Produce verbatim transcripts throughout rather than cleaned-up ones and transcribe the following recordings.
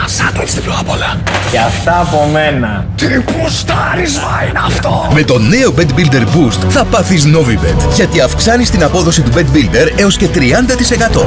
Σαν το έτσι απ' όλα. Και αυτά από μένα. Τι πουστάρισμα είναι αυτό! Με το νέο Bet Builder Boost θα πάθεις Novibet, γιατί αυξάνεις την απόδοση του Bet Builder έως και τριάντα τοις εκατό.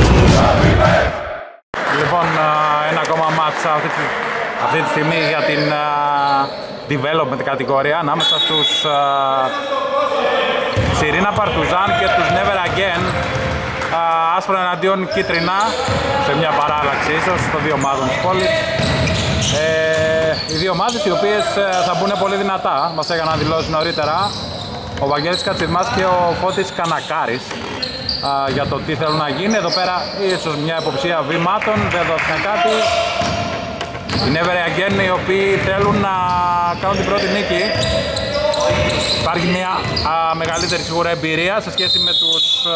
Λοιπόν, ένα ακόμα μάτσα αυτή, αυτή τη στιγμή για την uh, development κατηγορία ανάμεσα στους uh, Σιρήνα Παρτουζάν και τους Never Again. Uh, άσπρα εναντίον κίτρινα σε μια παράλλαξη ίσως των δύο ομάδων της πόλης. Ε, οι δύο ομάδες οι οποίες uh, θα μπουν πολύ δυνατά, μας έκαναν δηλώσει νωρίτερα ο Βαγγέλης Κατσιμάς και ο Φώτης Κανακάρης uh, για το τι θέλουν να γίνει. Εδώ πέρα ίσως μια υποψία βήματων, δεν δόθηκαν κάτι. Οι Never Again οι οποίοι θέλουν να κάνουν την πρώτη νίκη. Υπάρχει μια α, μεγαλύτερη σίγουρα εμπειρία σε σχέση με τους α,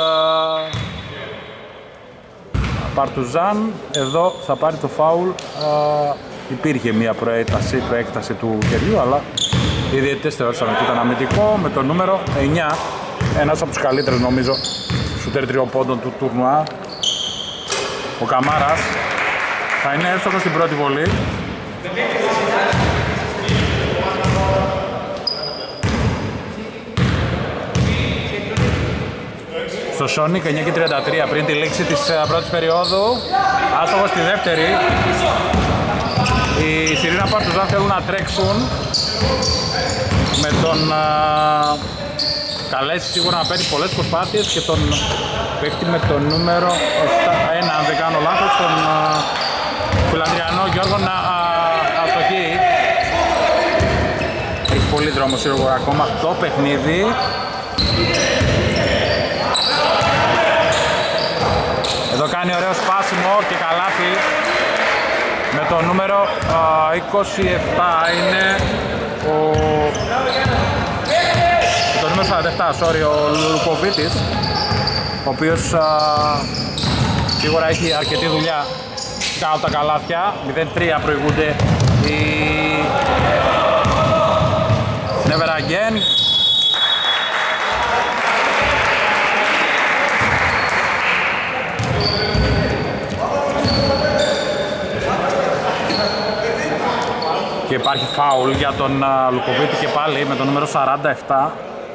Παρτουζάν. Εδώ θα πάρει το φάουλ. Α, υπήρχε μια προέκταση, προέκταση του κεριού, αλλά οι διαιτητές θεώρησαν ότι ήταν αμυντικό με το νούμερο εννιά. Ένας από τους καλύτερους νομίζω σουτέρ τριών πόντων του τουρνουά. Ο Καμάρας θα είναι εύστοχος στην πρώτη βολή. Στο Σόνικ εννιά και τριάντα τρία πριν τη λήξη της πρώτης περίοδου. Άστοχος στη δεύτερη. Οι Σιρήνα Παρτουζάν θέλουν να τρέξουν με τον α, καλέσει σίγουρα να παίρνει πολλές προσπάθειες και τον παίχτη με το νούμερο ένα, αν δεν κάνω λάθος, τον α, Φιλανδριανό Γιώργο να α, αστοχεί. Έχει πολύ δρόμο σίγουρα ακόμα το παιχνίδι. Εδώ κάνει ωραίο σπάσιμο και καλάθι με το νούμερο α, είκοσι επτά είναι ο... το νούμερο σαράντα επτά, sorry, ο Λουκοβίτης, ο οποίος α, σίγουρα έχει αρκετή δουλειά κάτω τα καλάθια. μηδέν τρία προηγούνται οι Never Again. Και υπάρχει φάουλ για τον uh, Λουκοβίτη και πάλι με το νούμερο σαράντα επτά.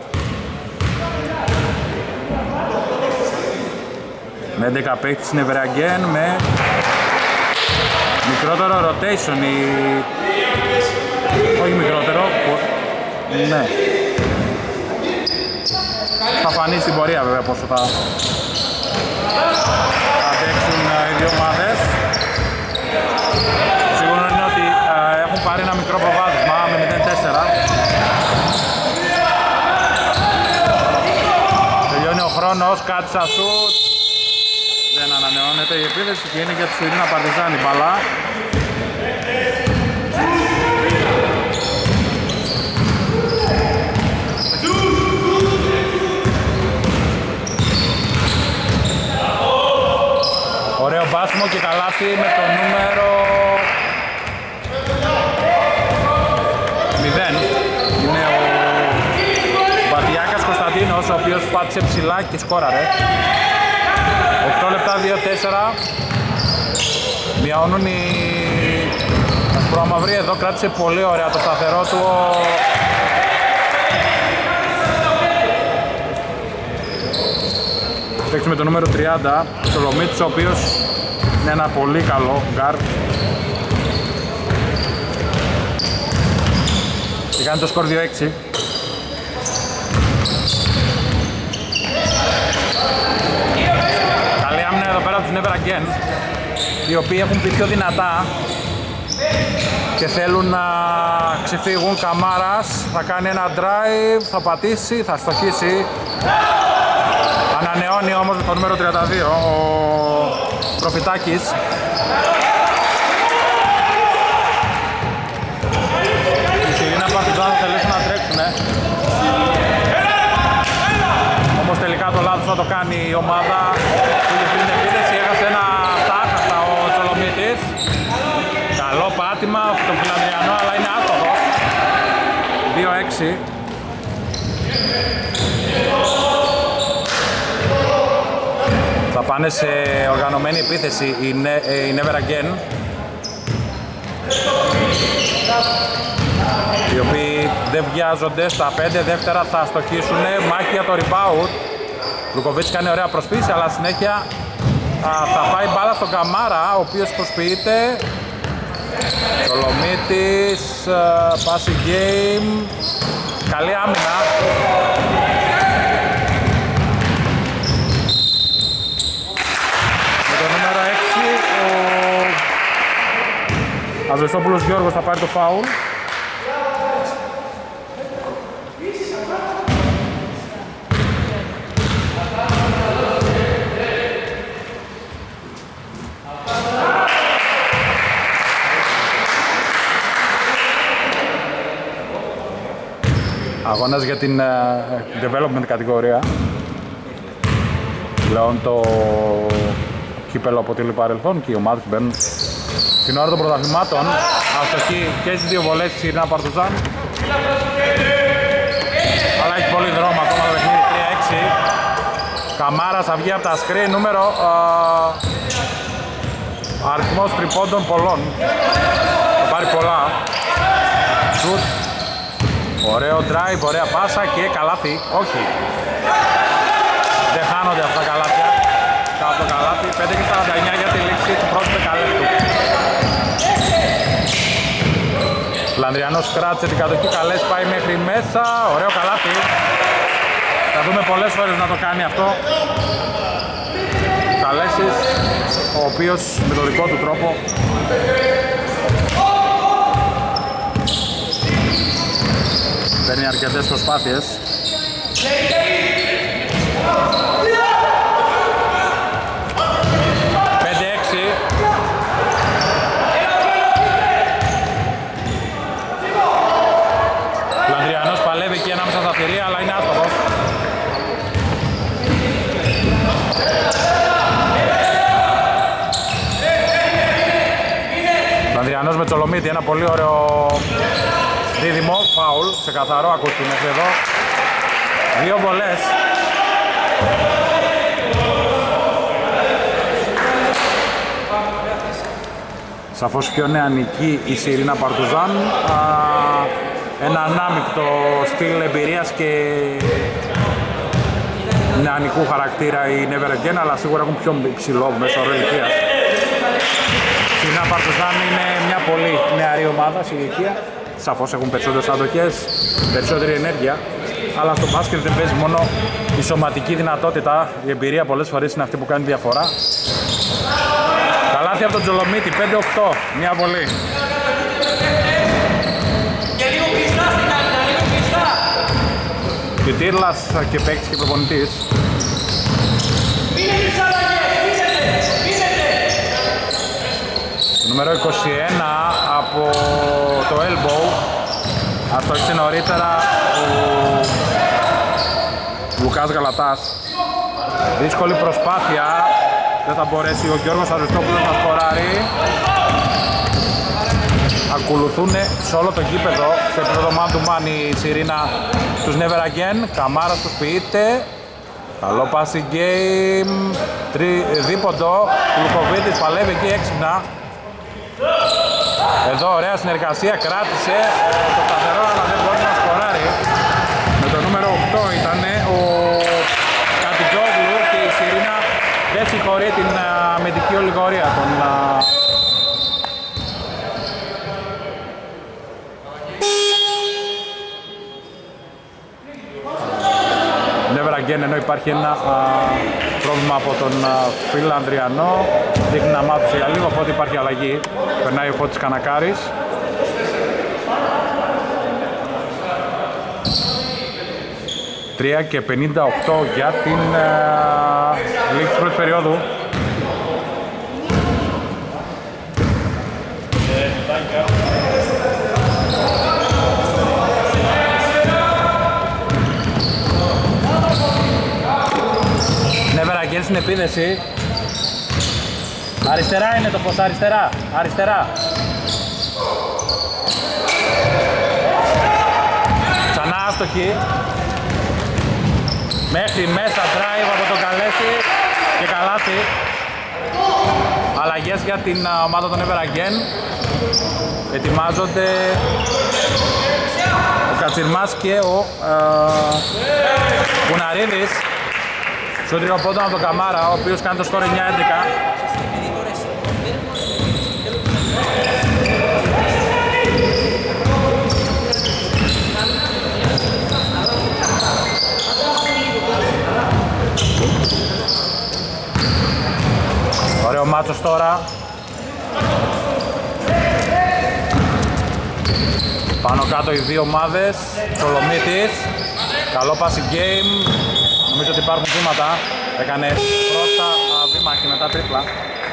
Με έντεκα παίκτης Never Again με μικρότερο rotation η... όχι μικρότερο, ναι. Θα φανεί στην πορεία βέβαια πόσο θα αντέξουν οι δύο ομάδες. Σίγουρα είναι ότι uh, έχουν πάρει ένα μικρό προβάδισμα με μηδέν τέσσερα. Τελειώνει ο χρόνος, κάτι σαν σουτ. Δεν ανανεώνεται η επίθεση και είναι για τους Σιρήνα Παρτουζάν η μπαλά. Ωραίο μπάσιμο και καλάθι με το νούμερο μηδέν. Είναι ο Μπατιάκας Κωνσταντίνος, ο οποίος πάτησε ψηλά και σκόραρε. οκτώ λεπτά, δύο τέσσερα. Μειώνουν οι Ασπρομαυροί. Εδώ κράτησε πολύ ωραία το σταθερό του παίξει με το νούμερο τριάντα, Σολομίτης, ο οποίος είναι ένα πολύ καλό γκάρ και κάνει το σκορ δύο έξι. Καλή άμυνα εδώ πέρα από τους Never Again, οι οποίοι έχουν πει πιο δυνατά και θέλουν να ξεφύγουν. Καμάρας θα κάνει ένα drive, θα πατήσει, θα στοχίσει. Ανανεώνει όμως με το νούμερο τριάντα δύο ο Προφητάκης. Οι Σιρήνα Παρτουζάν θα θελήσουν να τρέξουνε. Όμως τελικά το λάθος θα το κάνει η ομάδα που είχε πριν την επίθεση. Έχασε ένα τάχαστα ο Τσολομίτης. Καλό πάτημα στον Φιλανδριανό, αλλά είναι άστοχος. δύο έξι. Θα πάνε σε οργανωμένη επίθεση οι Never Again. οι οποίοι δεν βιάζονται στα πέντε δεύτερα, θα στοχίσουν. Μάχη για το rebound. Λουκοβίτς κάνει ωραία προσποίηση, αλλά συνέχεια α, θα πάει μπάλα στον Καμάρα, ο οποίος προσποιείται. Σολομίτης, passing game, καλή άμυνα. Με το νούμερο έξι ο Αζεστόπουλος Γιώργος θα πάρει το φάουλ. Αγώνας για την uh, development κατηγορία. Πλέον το κύπελλο αποτελεί παρελθόν και οι ομάδες μπαίνουν στην ώρα των πρωταθλημάτων. Αστοχή και στις δύο βολές της Σιρήνα Παρτουζάν. Αλλά έχει πολύ δρόμο ακόμα το παιχνίδι. Τρία έξι. Καμάρας θα βγει από τα screen. Νούμερο uh, αριθμός τριπώντων πολλών. Θα πάρει πολλά. Shoot. Ωραίο drive, ωραία πάσα και καλάθι, όχι. Δεν χάνονται αυτά τα καλάθια. Κάτω το καλάθι, πέντε και σαράντα εννιά για τη λήξη του πρώτου δεκαλέπτου. Φλανδριανός κράτησε την κατοχή, καλές, πάει μέχρι μέσα, ωραίο καλάθι. Θα δούμε πολλές φορές να το κάνει αυτό. Καλέσεις, ο οποίος με τον δικό του τρόπο παίρνει αρκετές προσπάθειες. πέντε έξι. Λανδριανός παλεύει εκεί ανάμεσα στα θηρία, αλλά είναι άστοχος. Λανδριανός με Τσολομίτη, ένα πολύ ωραίο δίδυμο, φάουλ, σε καθαρό ακούστηκε μέχρι εδώ. Δύο βολές. Σαφώς πιο νεανική η Σιρήνα Παρτουζάν. Α, ένα ανάμεικτο στυλ εμπειρίας και νεανικού χαρακτήρα η Never Again, αλλά σίγουρα έχουν πιο ψηλό μέσο όρο ηλικίας. Η Σιρήνα Παρτουζάν είναι μια πολύ νεαρή ομάδα σε ηλικία. Σαφώς έχουν περισσότερες αντοχές, περισσότερη ενέργεια, αλλά στο μπάσκετ δεν παίζει μόνο η σωματική δυνατότητα, η εμπειρία πολλές φορές είναι αυτή που κάνει διαφορά. Καλάθι από τον Τζολομίτη, πέντε οκτώ, μια βολή. Και Τύρλας και παίκτης και προπονητής. Νούμερο είκοσι ένα από το elbow. Αυτό έτσι νωρίτερα ο Λουκάς Γαλατάς. Δύσκολη προσπάθεια. Δεν θα μπορέσει ο Γιώργος Αριστόπουλος να σκοράρει. Ακολουθούν σε όλο το γήπεδο σε επίπεδο man to man η Σιρήνα τους Never Again. Καμάρας τους ποιείται. Καλό passing game. Τρι, δίποντο. Λουκοβίτης παλεύει εκεί έξυπνα. Εδώ ωραία συνεργασία, κράτησε ε, το σταθερό, αλλά δεν μπορεί να σκοράρει. Με το νούμερο οκτώ ήταν ο Κατιτζόγλου και η Σιρήνα δεν συγχωρεί την uh, αμυντική ολιγορία των uh... Never Again, ενώ υπάρχει ένα uh, πρόβλημα από τον uh, Φίλ Ανδριανό, δείχνει να μάθησε για λίγο, οπότε υπάρχει αλλαγή. Περνάει ο Φώτης Κανακάρης. τρία και πενήντα οκτώ για την uh, λήξη της πρώτης περίοδου. Never Again στην επίδεση. Αριστερά είναι το φως, αριστερά, αριστερά. Ξανά άστοχη. Μέχρι μέσα drive από τον Καλέση και καλάθι. αλλαγές για την ομάδα των Never Again. Ετοιμάζονται ο Κατσιρμάς και ο Κουναρίδης. Στο τρίτο πόντο από τον Καμάρα, ο οποίος κάνει το σκορ εννιά έντεκα. Ωραίο μάτσος τώρα. Πάνω κάτω οι δύο ομάδες. Τσολομίτης. Καλό passing game. Νομίζω ότι υπάρχουν βήματα. Έκανε πρώτα βήμα και μετά τρίπλα.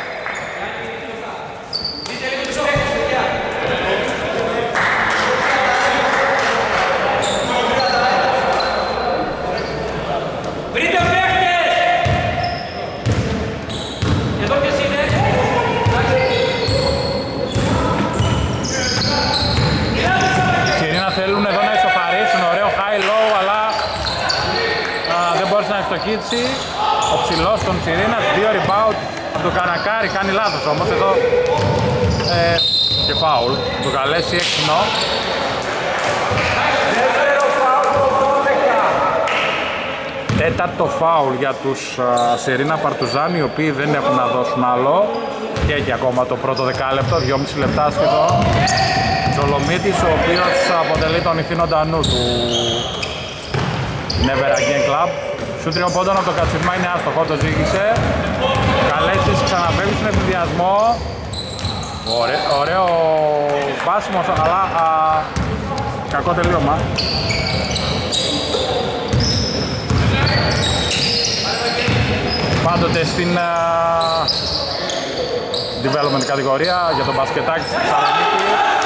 Θέλουν εδώ να ισοφαρίσουν, ωραίο high-low, αλλά α, δεν μπόρεσε να ευστοχίσει. Ο ψηλός των Τσιρίνας, δύο rebound από τον Κανακάρη, κάνει λάθος όμως εδώ ε, και φάουλ, του καλέσει έξινο. Τέταρτο φάουλ για τους Σερίνα Παρτουζάν, οι οποίοι δεν έχουν να δώσουν άλλο και έχει ακόμα το πρώτο δεκάλεπτο, δυόμισι λεπτά σχεδόν. Τσολομίτης, ο οποίος αποτελεί τον ηθήνοντα νου του Never Again Club. Σου τριών πόντων από το Κατσιρμά είναι άστοχο, το ζήγησε. Καλέσεις ξαναφέρει στον ευνηδιασμό. Ωραίο, ωραίο πάσιμο, αλλά α, κακό τελείωμα. Πάντοτε στην α, development κατηγορία για τον μπασκετάκι στη Θεσσαλονίκη.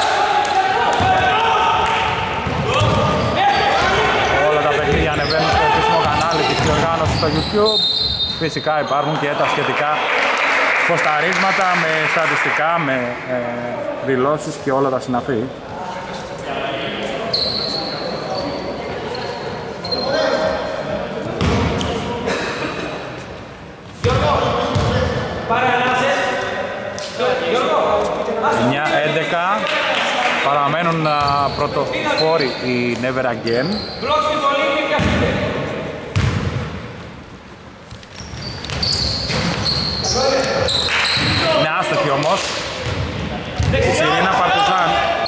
Όλα τα παιχνίδια ανεβαίνουν στο επίσημο κανάλι της διοργάνωσης στο YouTube. Φυσικά υπάρχουν και τα σχετικά ποσταρίσματα με στατιστικά, με ε, δηλώσεις και όλα τα συναφή. εννιά έντεκα παραμένουν πρωτοπόροι οι Never Again. Είναι άστοχη όμως η Σιρήνα Παρτουζάν.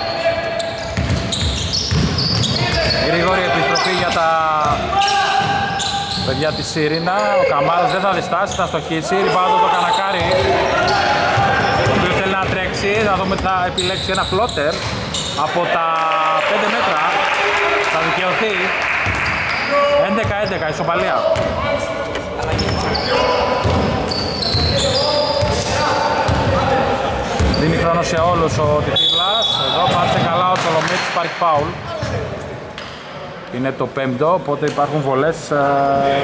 Γρήγορη επιστροφή για τα παιδιά της Σιρήνα. Ο Καμάρας δεν θα διστάσει, θα στοχίσει. Ριμπάουντ το Κανακάρι, ο οποίος θέλει να τρέξει. Θα δούμε, θα επιλέξει ένα φλότερ από τα πέντε μέτρα. Θα δικαιωθεί. έντεκα έντεκα ισοπαλία. Δίνει χρόνο σε όλους ο Τιτήλας. Εδώ πάτησε καλά ο Τσολομίτης, υπάρχει φάουλ. Είναι το πέμπτο, οπότε υπάρχουν βολές ε,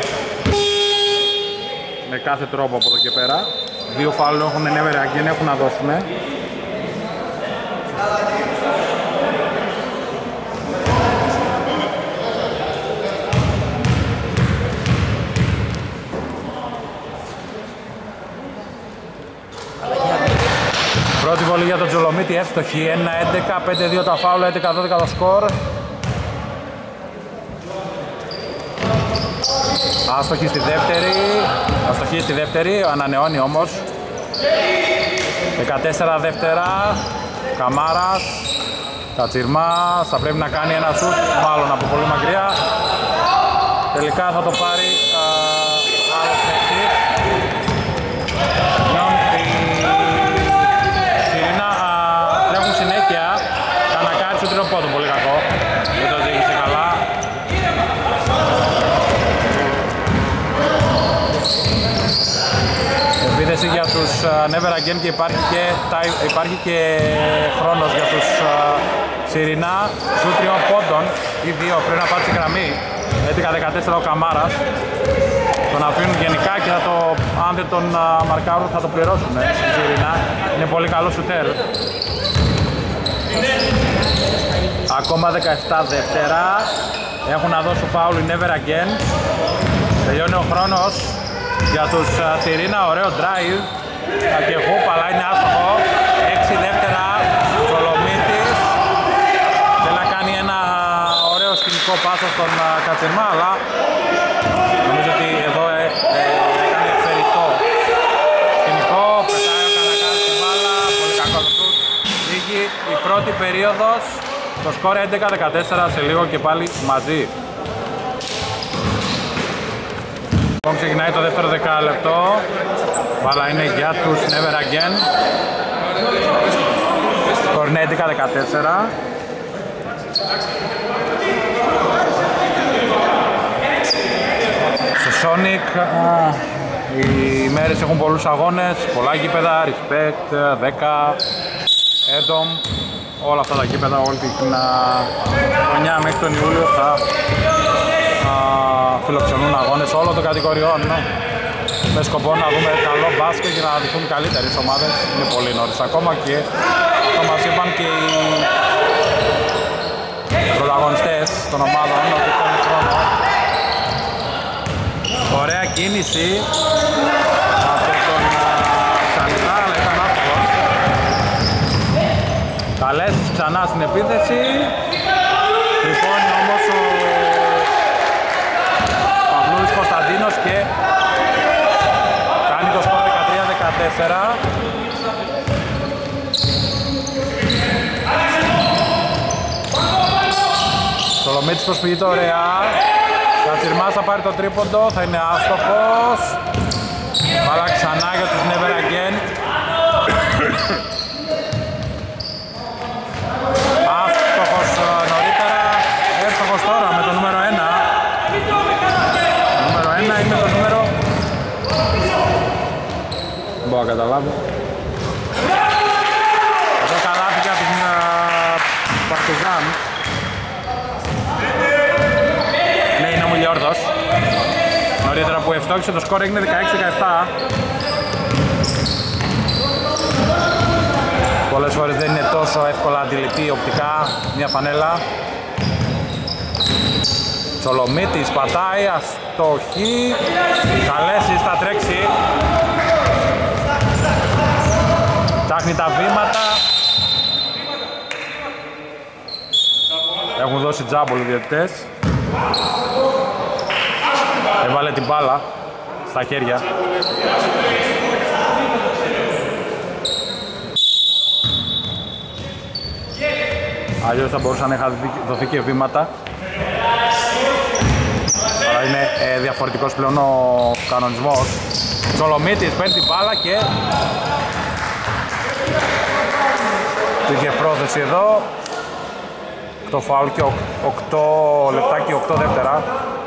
με κάθε τρόπο από εδώ και πέρα. Δύο φάουλ έχουν Never Again, έχουν να δώσουν. Πρώτη βολή για τον Τζολομίτη, εύστοχη, ένα έντεκα, πέντε δύο τα φάουλα, έντεκα δώδεκα το σκορ. Άστοχη στη δεύτερη, αστοχή στη δεύτερη, ανανεώνει όμως. δεκατέσσερα δεύτερα, Καμάρας, Κατσιρμάς, θα πρέπει να κάνει ένα σουτ, μάλλον από πολύ μακριά. Τελικά θα το πάρει α, άλλο παίκτης. Οι Σιρήνα τρέχουν συνέχεια, Κανακάρι στο τρίτο πόντο, πολύ κακό. Δεν το διήγησε καλά. Επίθεση για τους Never Again και υπάρχει και, υπάρχει και χρόνος για τους Σιρηνά. Σου τριών πόντων ή δύο πριν να πάρει τη γραμμή. έντεκα δεκατέσσερα ο Καμάρας. Τον αφήνουν γενικά και θα το, αν δεν τον μαρκάρουν θα το πληρώσουν ε, στη Σιρηνά. Είναι πολύ καλό σουτέρ. Ακόμα δεκαεπτά δεύτερα. Έχουν να δώσουν φάουλ οι Never Again. Τελειώνει ο χρόνος για τους Σιρήνα, ωραίο drive Ακεχούπ, αλλά είναι άστοχο. Έξι δεύτερα, Τσολομίτης. Θέλει να κάνει ένα ωραίο σκηνικό πάσα στον Κατσερμά, αλλά νομίζω ότι εδώ ε, ε, έκανε εξαιρετικό σκηνικό. Πετάει ο Κανακάς στην μπάλα, πολύ κακό το σουτ. Λίγη η πρώτη περίοδος, το σκόρ έντεκα δεκατέσσερα, σε λίγο και πάλι μαζί. Λοιπόν, ξεκινάει το δεύτερο δεκάλεπτο. Μπάλα είναι για τους Never Again. Σκορ είναι έντεκα δεκατέσσερα. Στο Sonic α, οι μέρες έχουν πολλούς αγώνες, πολλά γήπεδα, Respect, δέκα, Edom, όλα αυτά τα γήπεδα, όλη την χρονιά μέχρι τον Ιούλιο θα α, φιλοξενούν αγώνες όλων των κατηγοριών, ναι, με σκοπό να δούμε καλό μπάσκετ και να δειχθούν καλύτερες ομάδες. Είναι πολύ νωρίς ακόμα και αυτό μας είπαν και οι πρωταγωνιστές των ομάδων ότι θέλουν χρόνο. Ωραία κίνηση από τον Ψαλιδά, αλλά ήταν άστοχος. Καλές ξανά στην επίθεση. Τρυπώνει όμως ο Παυλούρης Κωνσταντίνος και κάνει το σκορ δεκατρία δεκατέσσερα. Σολομίτης προσποιείται ωραία. Κατσιρμάς θα πάρει το τρίποντο, θα είναι άστοχος. Μπάλα ξανά για τους Never Again. Άστοχος νωρίτερα, εύστοχος τώρα με το νούμερο ένα. Το νούμερο ένα είναι το νούμερο... Δεν μπορώ να καταλάβω. Εδώ καλάθη για την Παρτιζάν. Μουλιόρδος. Νωρίτερα που ευστόχησε το σκορ έγινε δεκαέξι δεκαεπτά. Πολλές φορές δεν είναι τόσο εύκολα αντιληπτή οπτικά μια φανέλα. Τσολομίτης πατάει, αστοχή. Καλέσεις θα τρέξει. Ψάχνει τα βήματα. Έχουν δώσει τζάμπολ οι διαιτητές. Έβαλε την μπάλα στα χέρια. Αλλιώς θα μπορούσαν να είχαν δοθεί και βήματα. Αλλά είναι ε, διαφορετικός πλέον ο κανονισμός. Τσολομίτης παίρνει την μπάλα και είχε πρόθεση εδώ. Το φάουλ και οκτώ λεπτά και οκτώ δεύτερα.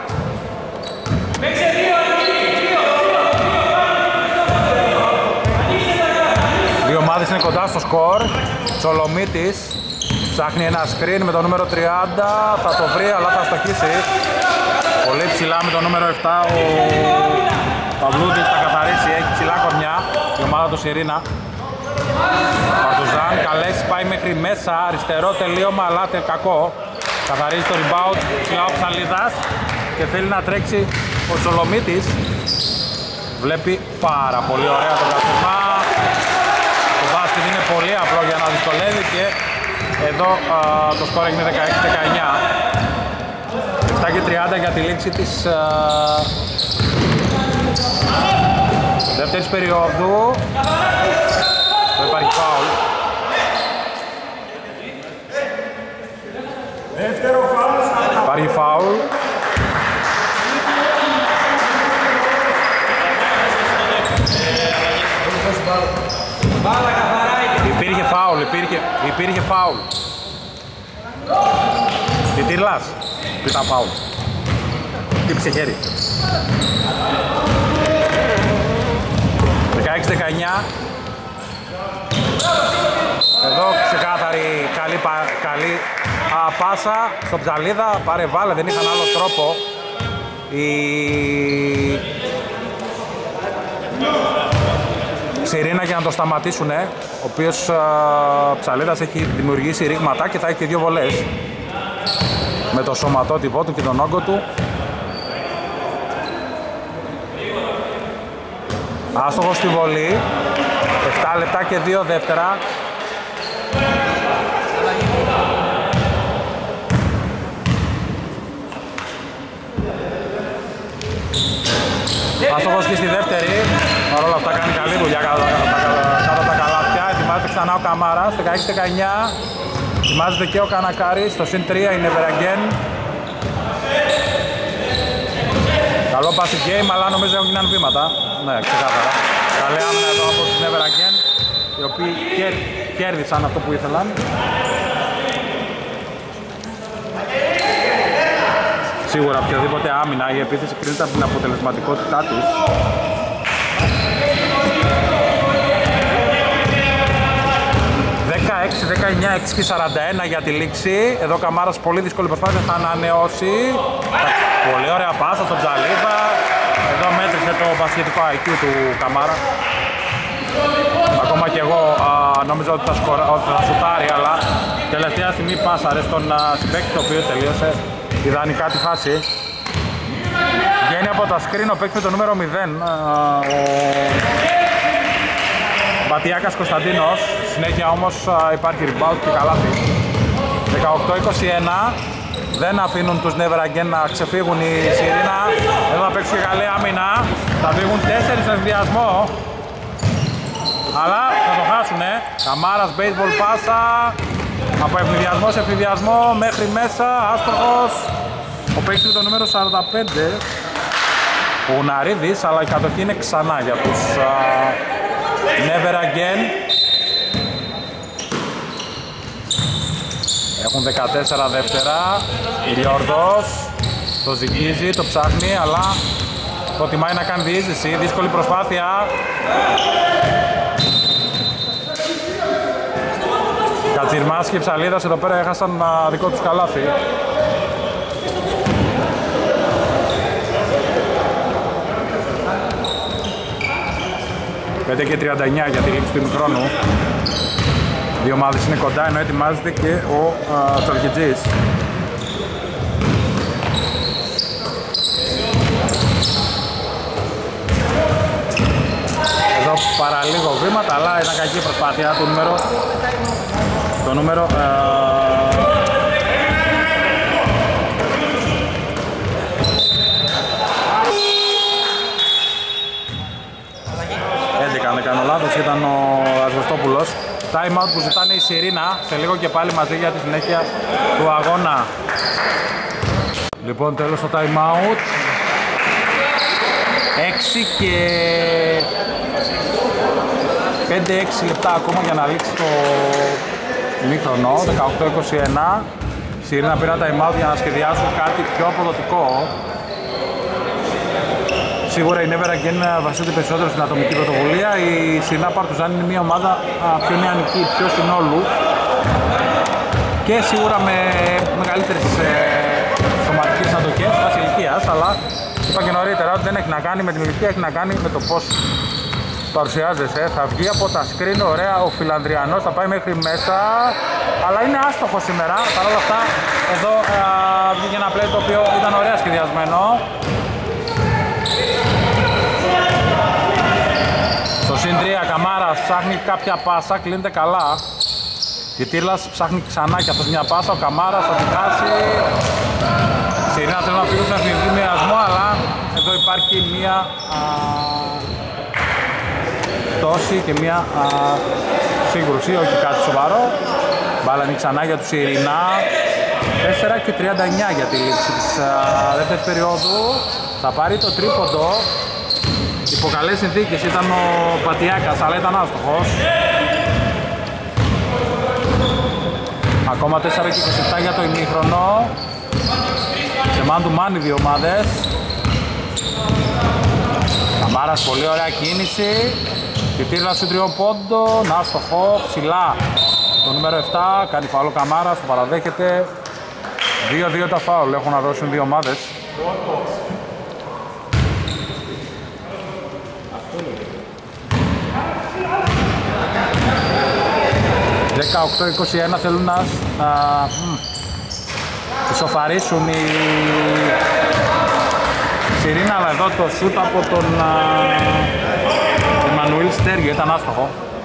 Δύο ομάδες είναι κοντά στο σκορ. Τσολομίτης ψάχνει ένα screen με το νούμερο τριάντα. Θα το βρει αλλά θα στοχίσει. Πολύ ψηλά με το νούμερο επτά. Ο Παυλούδης θα καθαρίσει. Έχει ψηλά κορμιά η ομάδα του Σιρήνα. Παρτουζάν, καλές, πάει μέχρι μέσα, αριστερό τελείωμα, αλλά κακό. Καθαρίζει το rebound, ψηλά ο Ψαλίδας και θέλει να τρέξει ο Τσολομίτης. Βλέπει πάρα πολύ ωραία το καθημά. Το μπάσκετ είναι πολύ απλό για να δυσκολεύει και εδώ α, το σκορ έγινε δεκαέξι δεκαεννιά. επτά και τριάντα για τη λήξη της α, δεύτερης περίοδου. Δεν υπάρχει φάουλ. Υπάρχει φάουλ. Υπήρχε φάουλ, υπήρχε, υπήρχε φάουλ. Τι τυρλάς, ήταν φάουλ. Χτύπησε χέρι. δεκαέξι δεκαεννιά. Εδώ ξεκάθαρη καλή, καλή α, πάσα στο Ψαλίδα, πάρε βάλε, δεν είχαν άλλο τρόπο. Η Σιρήνα για να το σταματήσουν, ο οποίος α, Ψαλίδας έχει δημιουργήσει ρήγματα και θα έχει και δύο βολές με το σωματότυπο του και τον όγκο του. Άστοχος στη βολή. επτά λεπτά και δύο δεύτερα. Άστοχος και στη δεύτερη. Παρ' όλα αυτά κάνει καλή δουλειά κάτω από τα καλάθια. Ετοιμάζεται ξανά ο Καμάρας, δεκαέξι δεκαεννιά. Ετοιμάζεται και ο Κανακάρης, στο συν τρία είναι Never Again. Καλό passing game, αλλά νομίζω έχουν γίνει βήματα. Ναι, ξεκάθαρα. Καλή άμυνα εδώ από τους Never Again, οι οποίοι κέρδισαν αυτό που ήθελαν. Σίγουρα οποιαδήποτε άμυνα η επίθεση κρίνεται από την αποτελεσματικότητά της. δεκαέξι δεκαεννιά, έξι και σαράντα ένα για τη λήξη. Εδώ ο Καμάρας πολύ δύσκολη προσπάθεια, θα ανανεώσει. Πολύ ωραία πάσα στον Τζαλίδα. Εδώ μέτρησε το μπασκετικό άι κιου του Καμάρα. Ακόμα και εγώ α, νομίζω ότι θα, σκορα, ότι θα σουτάρει, αλλά τελευταία στιγμή πάσαρε στον συμπαίκτη, το οποίο τελείωσε ιδανικά τη φάση. Βγαίνει από τα screen ο παίκτης με το νούμερο μηδέν, α, ο Μπατιάκας Κωνσταντίνος. Συνέχεια όμως α, υπάρχει rebound και καλάθι. δεκαοκτώ είκοσι ένα. Δεν αφήνουν τους Never Again να ξεφύγουν η Σιρήνα. Εδώ θα παίξουν και καλή άμυνα. Θα φύγουν τέσσερις στον ενδιασμό. Αλλά θα το χάσουνε. Καμάρας baseball πάσα. Από ευνηδιασμό σε ευνηδιασμό μέχρι μέσα. Άστοχος. Ο παίκτης με το νούμερο σαράντα πέντε. Ο Ουναρίδης, αλλά η κατοχή είναι ξανά για τους uh, Never Again. Έχουν δεκατέσσερα δεύτερα. Ηλιόρδος το ζυγίζει, το ψάχνει, αλλά προτιμάει να κάνει διείσδυση. Δύσκολη προσπάθεια. Κατσιρμάς και Ψαλίδας εδώ πέρα έχασαν uh, δικό τους καλάθι. πέντε και τριάντα εννιά για τη λήξη του ημιχρόνου. Δύο ομάδες είναι κοντά, ενώ ετοιμάζεται και ο Τσολκιτζής. Εδώ παραλίγο βήματα, αλλά ήταν κακή προσπάθεια του νούμερο. Το νούμερο έντεκα, αν δεν κάνω λάθος, ήταν ο Ασβεστόπουλος. Time out που ζητάνε η Σιρήνα, σε λίγο και πάλι μαζί για τη συνέχεια του αγώνα. Λοιπόν, τέλος το time out. έξι και πέντε έξι λεπτά ακόμα για να λήξει το ημίχρονο. Δεκαοκτώ είκοσι ένα. Η Σιρήνα πήρε time out για να σχεδιάσουν κάτι πιο αποδοτικό. Σίγουρα η Never Again βασίζεται περισσότερο στην ατομική πρωτοβουλία. Η Σιρήνα Παρτουζάν είναι μια ομάδα πιο νεανική, πιο συνόλου και σίγουρα με μεγαλύτερες ε, σωματικές αντοχές βάσει ηλικίας, αλλά είπα και νωρίτερα ότι δεν έχει να κάνει με την ηλικία, έχει να κάνει με το πώς παρουσιάζεσαι. Θα βγει από τα screen, ωραία, ο Φιλανδριανός θα πάει μέχρι μέσα, αλλά είναι άστοχο σήμερα. Παρ' όλα αυτά, εδώ ε, βγήκε ένα play το οποίο ήταν ωραία σχεδιασμένο. Στο συν τρία Καμάρας ψάχνει κάποια πάσα, κλείνεται καλά. Η Τύρλας ψάχνει ξανά και αυτός μια πάσα, ο Καμάρας θα την χάσει. Σιρήνα θέλουν να φύγουν σε εθνική μοιρασμό, αλλά εδώ υπάρχει μια α, πτώση και μια α, σύγκρουση, όχι κάτι σοβαρό. Μπάλα είναι ξανά για τους Σιρήνα. τέσσερα και τριάντα εννιά για τη λήξη της α, δεύτερης περίοδου. Θα πάρει το τρίποντο. Υπό καλές συνθήκες ήταν ο Πατιάκας, αλλά ήταν άστοχος. Ακόμα τέσσερα και είκοσι επτά για το ημίχρονο. Σε man to man οι δύο ομάδες. Καμάρας, πολύ ωραία κίνηση. Η Τύρλα σου τριών πόντων, άστοχο, ψηλά. Το νούμερο επτά, κάνει φάουλ ο Καμάρας, το παραδέχεται. δύο δύο τα φάουλ έχουν να δώσουν δύο ομάδες. δεκαοκτώ είκοσι ένα θέλουν να ισοφαρίσουν οι Σιρήνα, αλλά εδώ το σούτ από τον Εμμανουήλ Στέργιο ήταν άστοχο.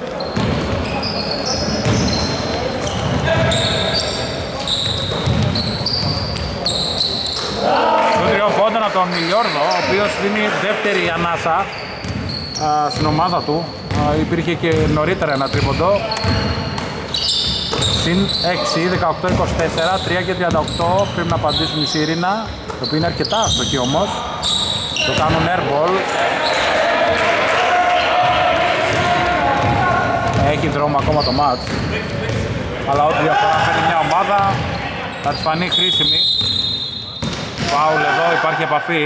Το τριών πόντων από τον Μιλιόρδο, ο οποίος δίνει δεύτερη ανάσα α, στην ομάδα του. Α, υπήρχε και νωρίτερα ένα τρίποντο. Συν έξι, δεκαοκτώ είκοσι τέσσερα, τρία και τριάντα οκτώ πρέπει να απαντήσουν οι Σιρήνα, το οποίο είναι αρκετά άστοχοι όμως. Το κάνουν airball. Έχει δρόμο ακόμα το μάτς, αλλά ό,τι διαφορά φέρνει μια ομάδα θα της φανεί χρήσιμη. Φάουλ εδώ, υπάρχει επαφή.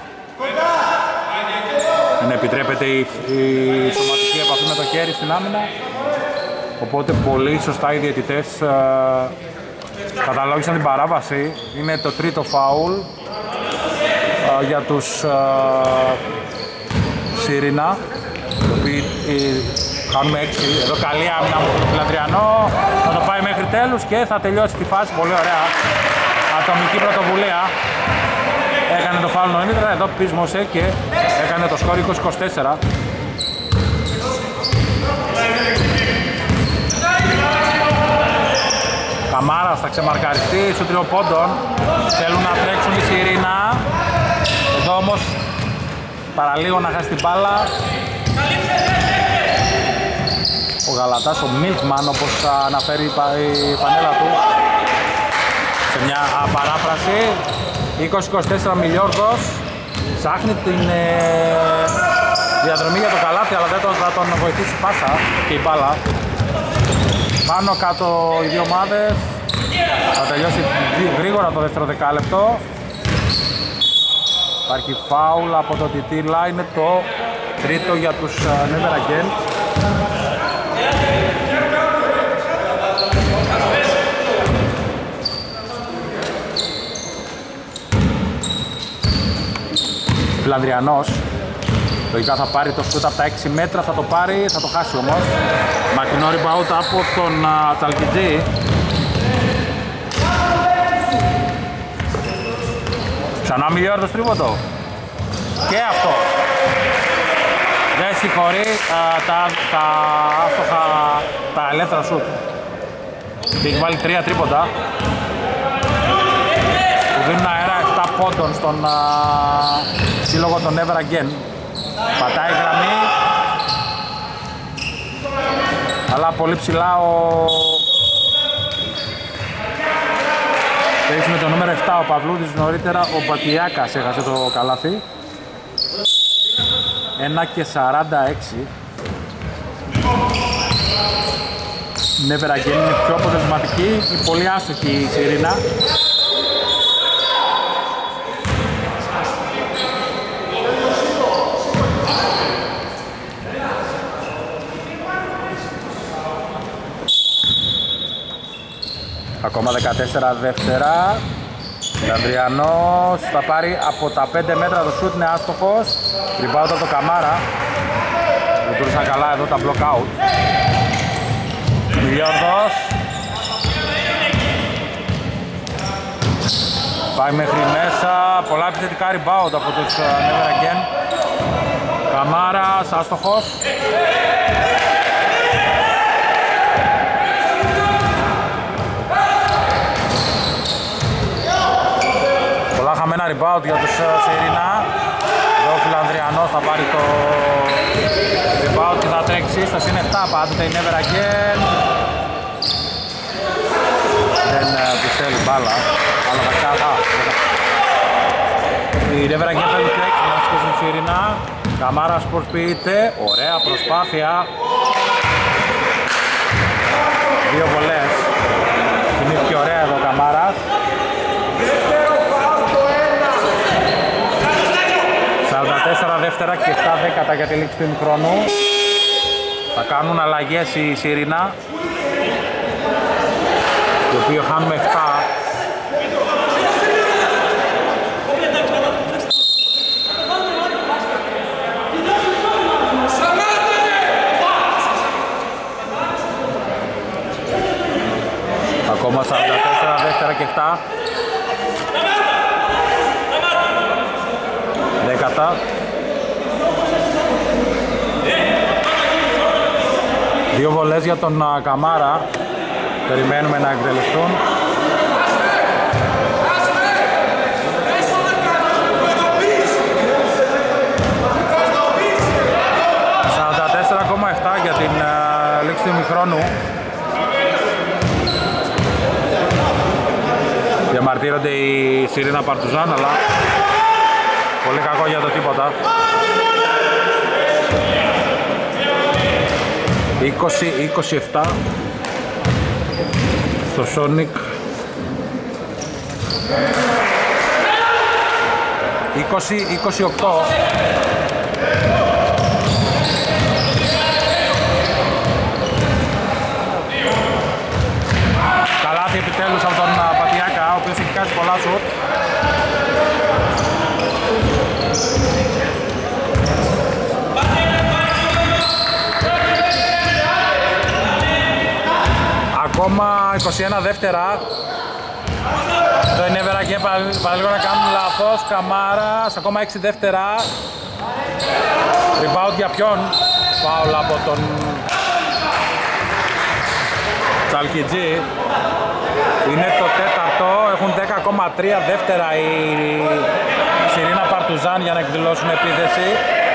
Δεν επιτρέπεται η, η σωματική επαφή με το χέρι στην άμυνα. Οπότε πολύ σωστά οι διαιτητές ε, καταλόγισαν την παράβαση. Είναι το τρίτο φάουλ ε, για τους ε, Σιρήνα, οι οποίοι ε, κάνουμε έξι. Εδώ καλή άμυνα από τον Φιλανδριανό, θα το πάει μέχρι τέλους και θα τελειώσει τη φάση. Πολύ ωραία ατομική πρωτοβουλία. Έκανε το φάουλ νωρίτερα, εδώ πείσμωσε και έκανε το σκορ είκοσι είκοσι τέσσερα. Καμάρας θα ξεμαρκαριστεί στο τριοπόντων. Θέλουν να τρέξουν οι Σιρήνα. Εδώ όμως παραλίγο να χάσει την μπάλα. Ο Γαλατάς, ο Μίλκμαν, όπως αναφέρει η φανέλα του σε μια παράφραση. είκοσι είκοσι τέσσερα Μιλιόρδος. Ψάχνει την ε, διαδρομή για το καλάθι, αλλά δεν τον, θα τον βοηθήσει πάσα και η μπάλα. Πάνω κάτω οι δύο ομάδες. Θα τελειώσει γρήγορα το δεύτερο δεκάλεπτο. Υπάρχει φάουλ από το Τιτήλα, είναι το τρίτο για τους Never Again. Φιλανδριανός λογικά θα πάρει το σούτ από τα έξι μέτρα, θα το πάρει, θα το χάσει όμως. Μακρινό rebound από τον Τσαλκιτζή. Ξανά Μιλιόρδος τρίποντο. Και αυτό. Δεν συγχωρεί α, τα, τα άστοχα, τα ελεύθερα σούτ. Και έχει βάλει τρία τρίποντα που δίνουν αέρα επτά πόντων στον α, σύλλογο των Never Again. Πατάει γραμμή, αλλά πολύ ψηλά ο παίζει με το νούμερο επτά ο Παυλούδης. Νωρίτερα ο Μπατιάκας έχασε το καλάθι. ένα και σαράντα έξι. Never Again είναι πιο αποτελεσματική, είναι πολύ άστοχη η Σιρήνα. Ακόμα δεκατέσσερα δεύτερα. Λανδριανός θα πάρει από τα πέντε μέτρα, το σούτ είναι άστοχος. Rebound από το Καμάρα. Λειτουργήσαν καλά εδώ τα block out. Μιλιόρδος. Πάει μέχρι μέσα. Πολλά επιθετικά rebound από τους Never Again. Καμάρας άστοχος. Χαμένα rebound για τους Σιρήνα. Εδώ ο Φιλανδριανός θα πάρει το rebound και θα τρέξει στο συν επτά πάντοτε η Never Again. Δεν πιστεύει μπάλα, αλλά θα κάνει. Η Never Again θέλει τρέξει να σκέφτει την Σιρήνα. Καμάρας προσποιείται, ωραία προσπάθεια. Δύο βολές. Κινήθηκε ωραία εδώ ο Καμάρας. σαράντα τέσσερα δεύτερα και επτά δέκατα για τη λήξη του ημιχρόνου. Θα κάνουν αλλαγές οι Σιρήνα, το οποίο χάνουμε επτά. Ακόμα σαράντα τέσσερα δεύτερα και επτά. Δέκατα. Δύο βολές για τον Καμάρα. Περιμένουμε να εκτελεστούν. σαράντα τέσσερα κόμμα επτά για την uh, λήξη του ημιχρόνου. Διαμαρτύρονται η Σιρήνα Παρτουζάν, αλλά πολύ κακό για το τίποτα. είκοσι είκοσι επτά στο Σόνικ. είκοσι είκοσι οκτώ. Καλάθι επιτέλους από τον Πατιάκα, ο οποίος έχει κάνει πολλά σουτ. Ακόμα είκοσι ένα δεύτερα. Το είναι Βερακέ, παραλίγο να κάνουν λάθος. Καμάρας, ακόμα έξι δεύτερα. Rebound για ποιον? Φάουλ από τον Τσαλκιτζή. Είναι το τέταρτο, έχουν δέκα κόμμα τρία δεύτερα η Σιρήνα Παρτουζάν για να εκδηλώσουν επίθεση.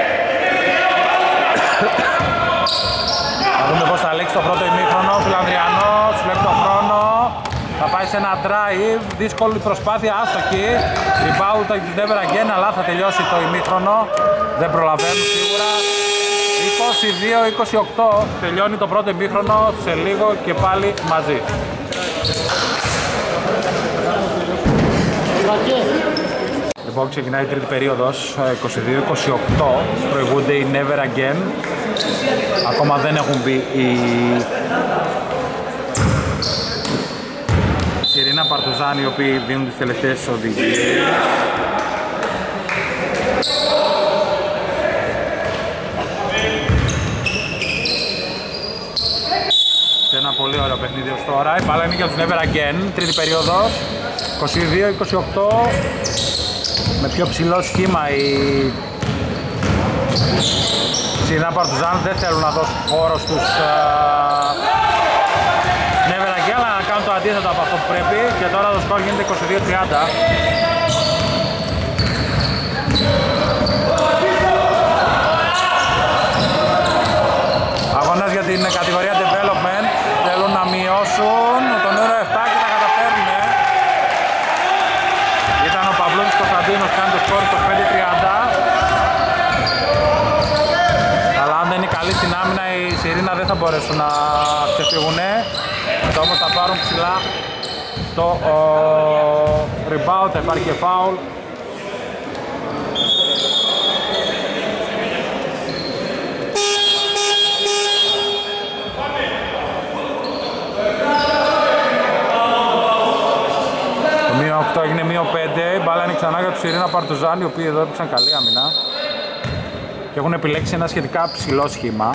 Θα δούμε πώς θα λήξει το πρώτο ημίχρονο. Φιλανδριανός, βλέπει το χρόνο. Θα πάει σε ένα drive, δύσκολη προσπάθεια, άστοχη. Rebound το Never Again, αλλά θα τελειώσει το ημίχρονο. Δεν προλαβαίνουν σίγουρα. είκοσι δύο είκοσι οκτώ, τελειώνει το πρώτο ημίχρονο, σε λίγο και πάλι μαζί. Λοιπόν, ξεκινάει η τρίτη περίοδος, είκοσι δύο είκοσι οκτώ, προηγούνται οι Never Again. Ακόμα δεν έχουν μπει οι Σιρήνα Παρτουζάν, οι οποίοι δίνουν τις τελευταίες οδηγίες. Σε ένα πολύ ωραίο παιχνίδι ως τώρα. Η μπάλα είναι για τους Never Again, τρίτη περίοδος, είκοσι δύο είκοσι οκτώ. Με πιο ψηλό σχήμα οι Σιρήνα Παρτουζάν δεν θέλουν να δώσουν χώρο στους Never Again, αλλά να κάνουν το αντίθετο από αυτό που πρέπει. Και τώρα το σκορ γίνεται είκοσι δύο τριάντα. Αγώνας για την κατηγορία Development. Θέλουν να μειώσουν το νούμερο επτά και τα καταφέρουν. Ήταν ο Παυλούνης Κωνσταντίνος, κάνει το σκορ είκοσι πέντε τριάντα. Αλλά αν δεν είναι καλή στην άμυνα, οι Σιρήνα δεν θα μπορέσουν να ξεφύγουνε. Μετά όμως θα πάρουν ψηλά το ο, rebound, θα υπάρχει και foul. Το μείον οκτώ έγινε μείον πέντε, η μπάλα είναι ξανά για τους Σιρήνα Παρτουζάν, οι οποίοι εδώ έπαιξαν καλή άμυνα και έχουν επιλέξει ένα σχετικά ψηλό σχήμα.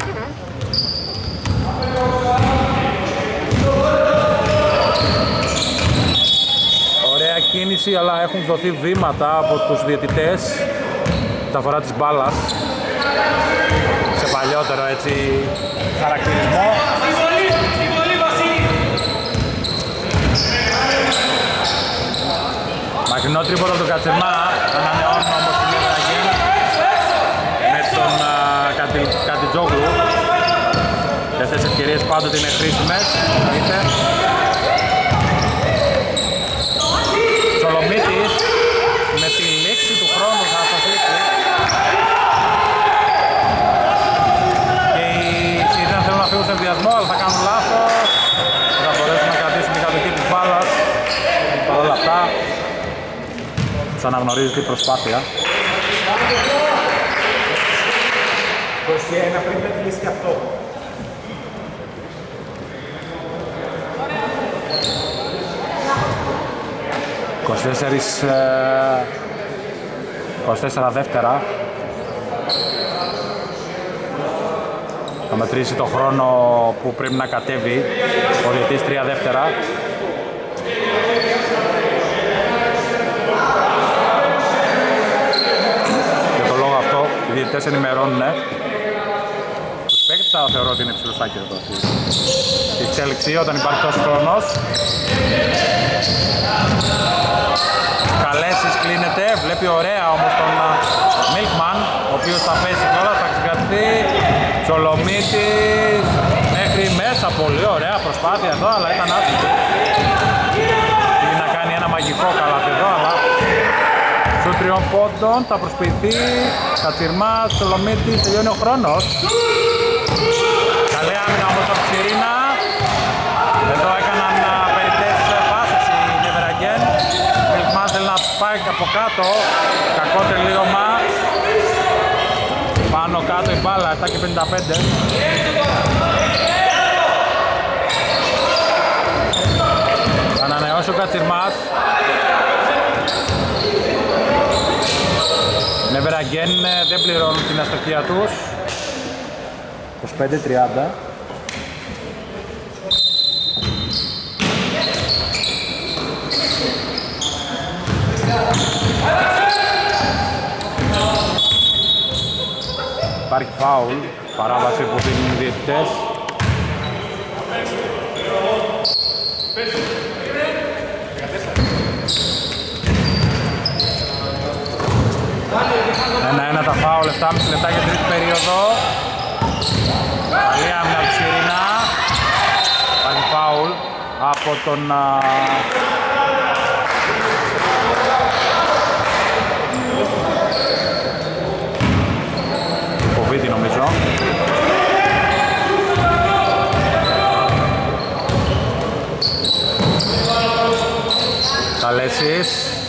Ωραία κίνηση, αλλά έχουν δοθεί βήματα από τους διαιτητές μεταφορά της μπάλας σε παλιότερο έτσι χαρακτηρισμό. Μακρινό τρίποντο από τον Κατσερμά, ανανεώνουν όμως την Never με τον uh, Κατιτζόγλου. Αυτές τις ευκαιρίες πάντοτε είναι χρήσιμες. Σολομίτης με τη λήξη του χρόνου θα αποφύγει. Και οι Σιρήνα θέλουν να φύγουν σε ενδιασμό, αλλά θα κάνουν λάθος. Θα μπορέσουν να κρατήσουν την κατοχή της μπάλας. Παρ' όλα αυτά, τους αναγνωρίζεται η προσπάθεια. είκοσι ένα πρέπει να κλείσει και αυτό. είκοσι τέσσερα δεύτερα. Θα μετρήσει το χρόνο που πρέπει να κατέβει ο διαιτής, τρία δεύτερα. Για το λόγο αυτό οι διαιτητές ενημερώνουν τους παίκτες, θα θεωρώ ότι είναι ψηλοστάκι εδώ. Η εξέλιξη όταν υπάρχει τόσο χρόνος. Καλέσεις κλείνεται, βλέπει ωραία όμως τον Μίλκμαν, ο οποίος θα πέσει κιόλας, θα ξεκρατηθεί. Τσολομίτης μέχρι μέσα, πολύ ωραία προσπάθεια εδώ, αλλά ήταν άσχημη. Πήγε να κάνει ένα μαγικό καλάθι εδώ, αλλά στο τριών πόντων θα προσποιηθεί. Κατσιρμάς, Τσολομίτης, τελειώνει ο χρόνος. Καλή άμυνα όμως από τη Σιρήνα. Εδώ έκαναν περιττές πάσες οι Never Again. Μίλκμαν θέλει να πάει από κάτω, κακό τελείωμα. Πάνω κάτω η μπάλα, επτά και πενήντα πέντε. Θα ανανεώσει ο Κατσιρμάς. Never Again δεν πληρώνουν την αστοχία τους. είκοσι πέντε τριάντα. Υπάρχει φάουλ, παράβαση που δίνουν οι διαιτητές. Ένα-ένα τα φάουλ, επτάμισι λεπτά για τρίτη περίοδο. Καλή άμυνα από τη Σιρήνα. Υπάρχει φάουλ από τον Κοβίτη νομίζω. Καλέσεις.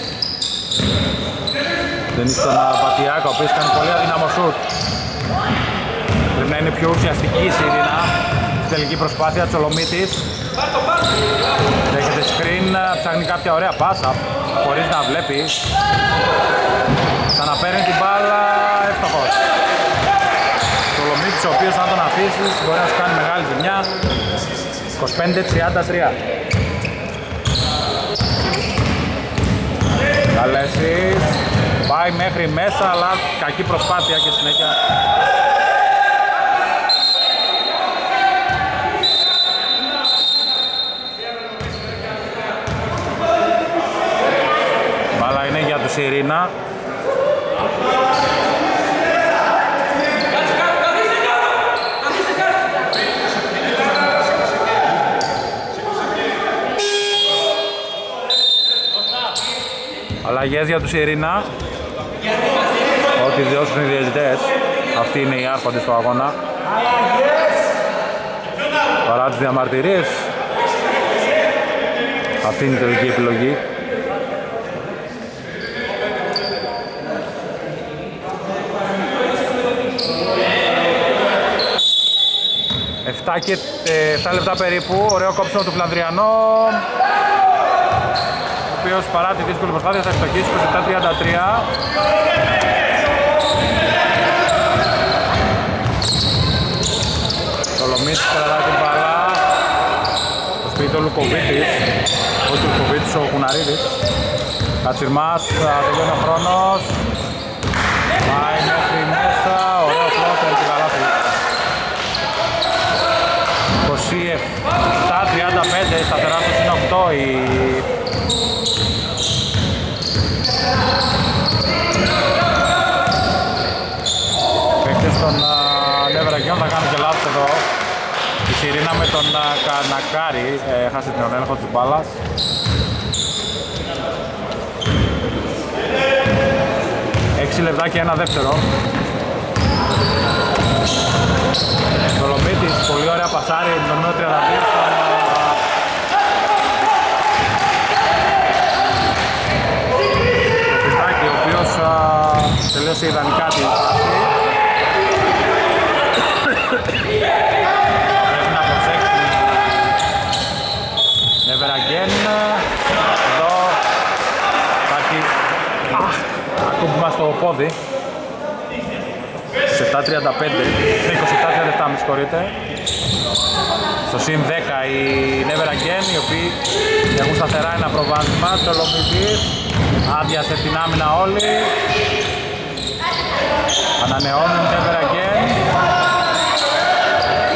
Δεν είναι στον Πατιάκο, ο οποίος κάνει πολύ αδύναμο σουτ. Πρέπει να είναι πιο ουσιαστική η Σιρήνα στην τελική προσπάθεια. Τσολομίτης δέχεται screen, ψάχνει κάποια ωραία πάσα χωρίς να βλέπει. Ξαναπαίρνει την μπάλα, εύστοχος. Τσολομίτης, ο οποίος αν τον αφήσεις μπορεί να σου κάνει μεγάλη ζημιά. είκοσι πέντε τριάντα τρία. Καλέσεις, πάει μέχρι μέσα, αλλά κακή προσπάθεια και συνέχεια. Μπάλα είναι για τους Σιρήνα. Αλλαγές για τους Σιρήνα. Ό,τι διώσουν οι διαιτητές. Αυτοί είναι οι άρχοντες του αγώνα. Παρά τις διαμαρτυρίες, αυτή είναι η τελική επιλογή. επτά και επτά λεπτά περίπου. Ωραίο κόψιμο του Φλανδριανό, ο οποίος παρά τη δύσκολη προσπάθεια θα ευστοχίσει είκοσι επτά τριάντα τρία. Σολομίτης κρατάει την μπάλα. Το σπίτι ο Λουκοβίτης, όχι ο Λουκοβίτης, ο Κουναρίδης. Κατσιρμάς, τελειώνει ο χρόνος. Πάει μέχρι μέσα, ωραίο φλότερ και καλάθι. είκοσι επτά τριάντα πέντε, σταθερά στο συν οκτώ η παίκτες των Never Again. Θα κάνουν και λάθος εδώ η Σιρήνα με τον Κανακάρη, έχασε την έλεγχο της μπάλας. έξι λεπτά και ένα δεύτερο. Δολομίτης, πολύ ωραία πασάρι, το νούμερο τριάντα δύο στον Πιτάκη, ο οποίος τελείωσε ιδανικά τη φάση. Πρέπει να προσέξει Never Again. Εδώ υπάρχει ακούμπημα στο πόδι. είκοσι επτά τριάντα πέντε, είκοσι επτά τριάντα επτά, με συγχωρείτε. Στο συν δέκα οι Never Again, οι οποίοι έχουν σταθερά ένα προβάδισμα. Τσολομίτης, άδειασε την άμυνα όλοι. Ανανεώνουν Never Again.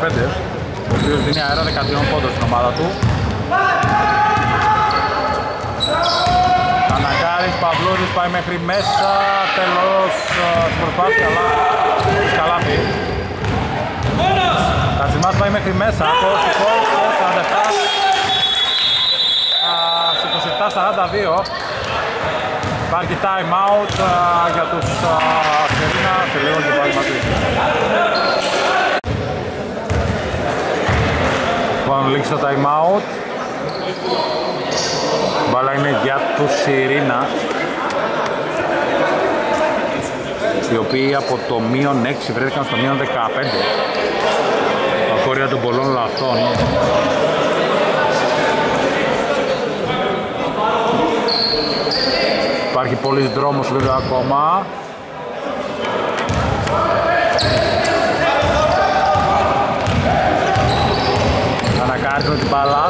δεκαπέντε, ο οποίος δίνει αέρα δεκατρία πόντων στην ομάδα του. Ανακάρης, Παυλούρης πάει μέχρι μέσα, τέλος στην προσπάθεια, αλλά σκαλάθη. Κατσιμάς πάει μέχρι μέσα, το σκορ σαράντα επτά είκοσι επτά σαράντα δύο. Υπάρχει time out uh, για τους Σερίνα, uh, σε λίγο και πάλι μαζί. Λοιπόν, λήξει το time out. Μπάλα είναι για τους Σερίνα, οι οποίοι από το μείον έξι βρέθηκαν στο μείον δεκαπέντε. Ακόρια των πολλών λαθών. Υπάρχει πολύς δρόμος βέβαια ακόμα. Ανακάρτει με την μπάλα.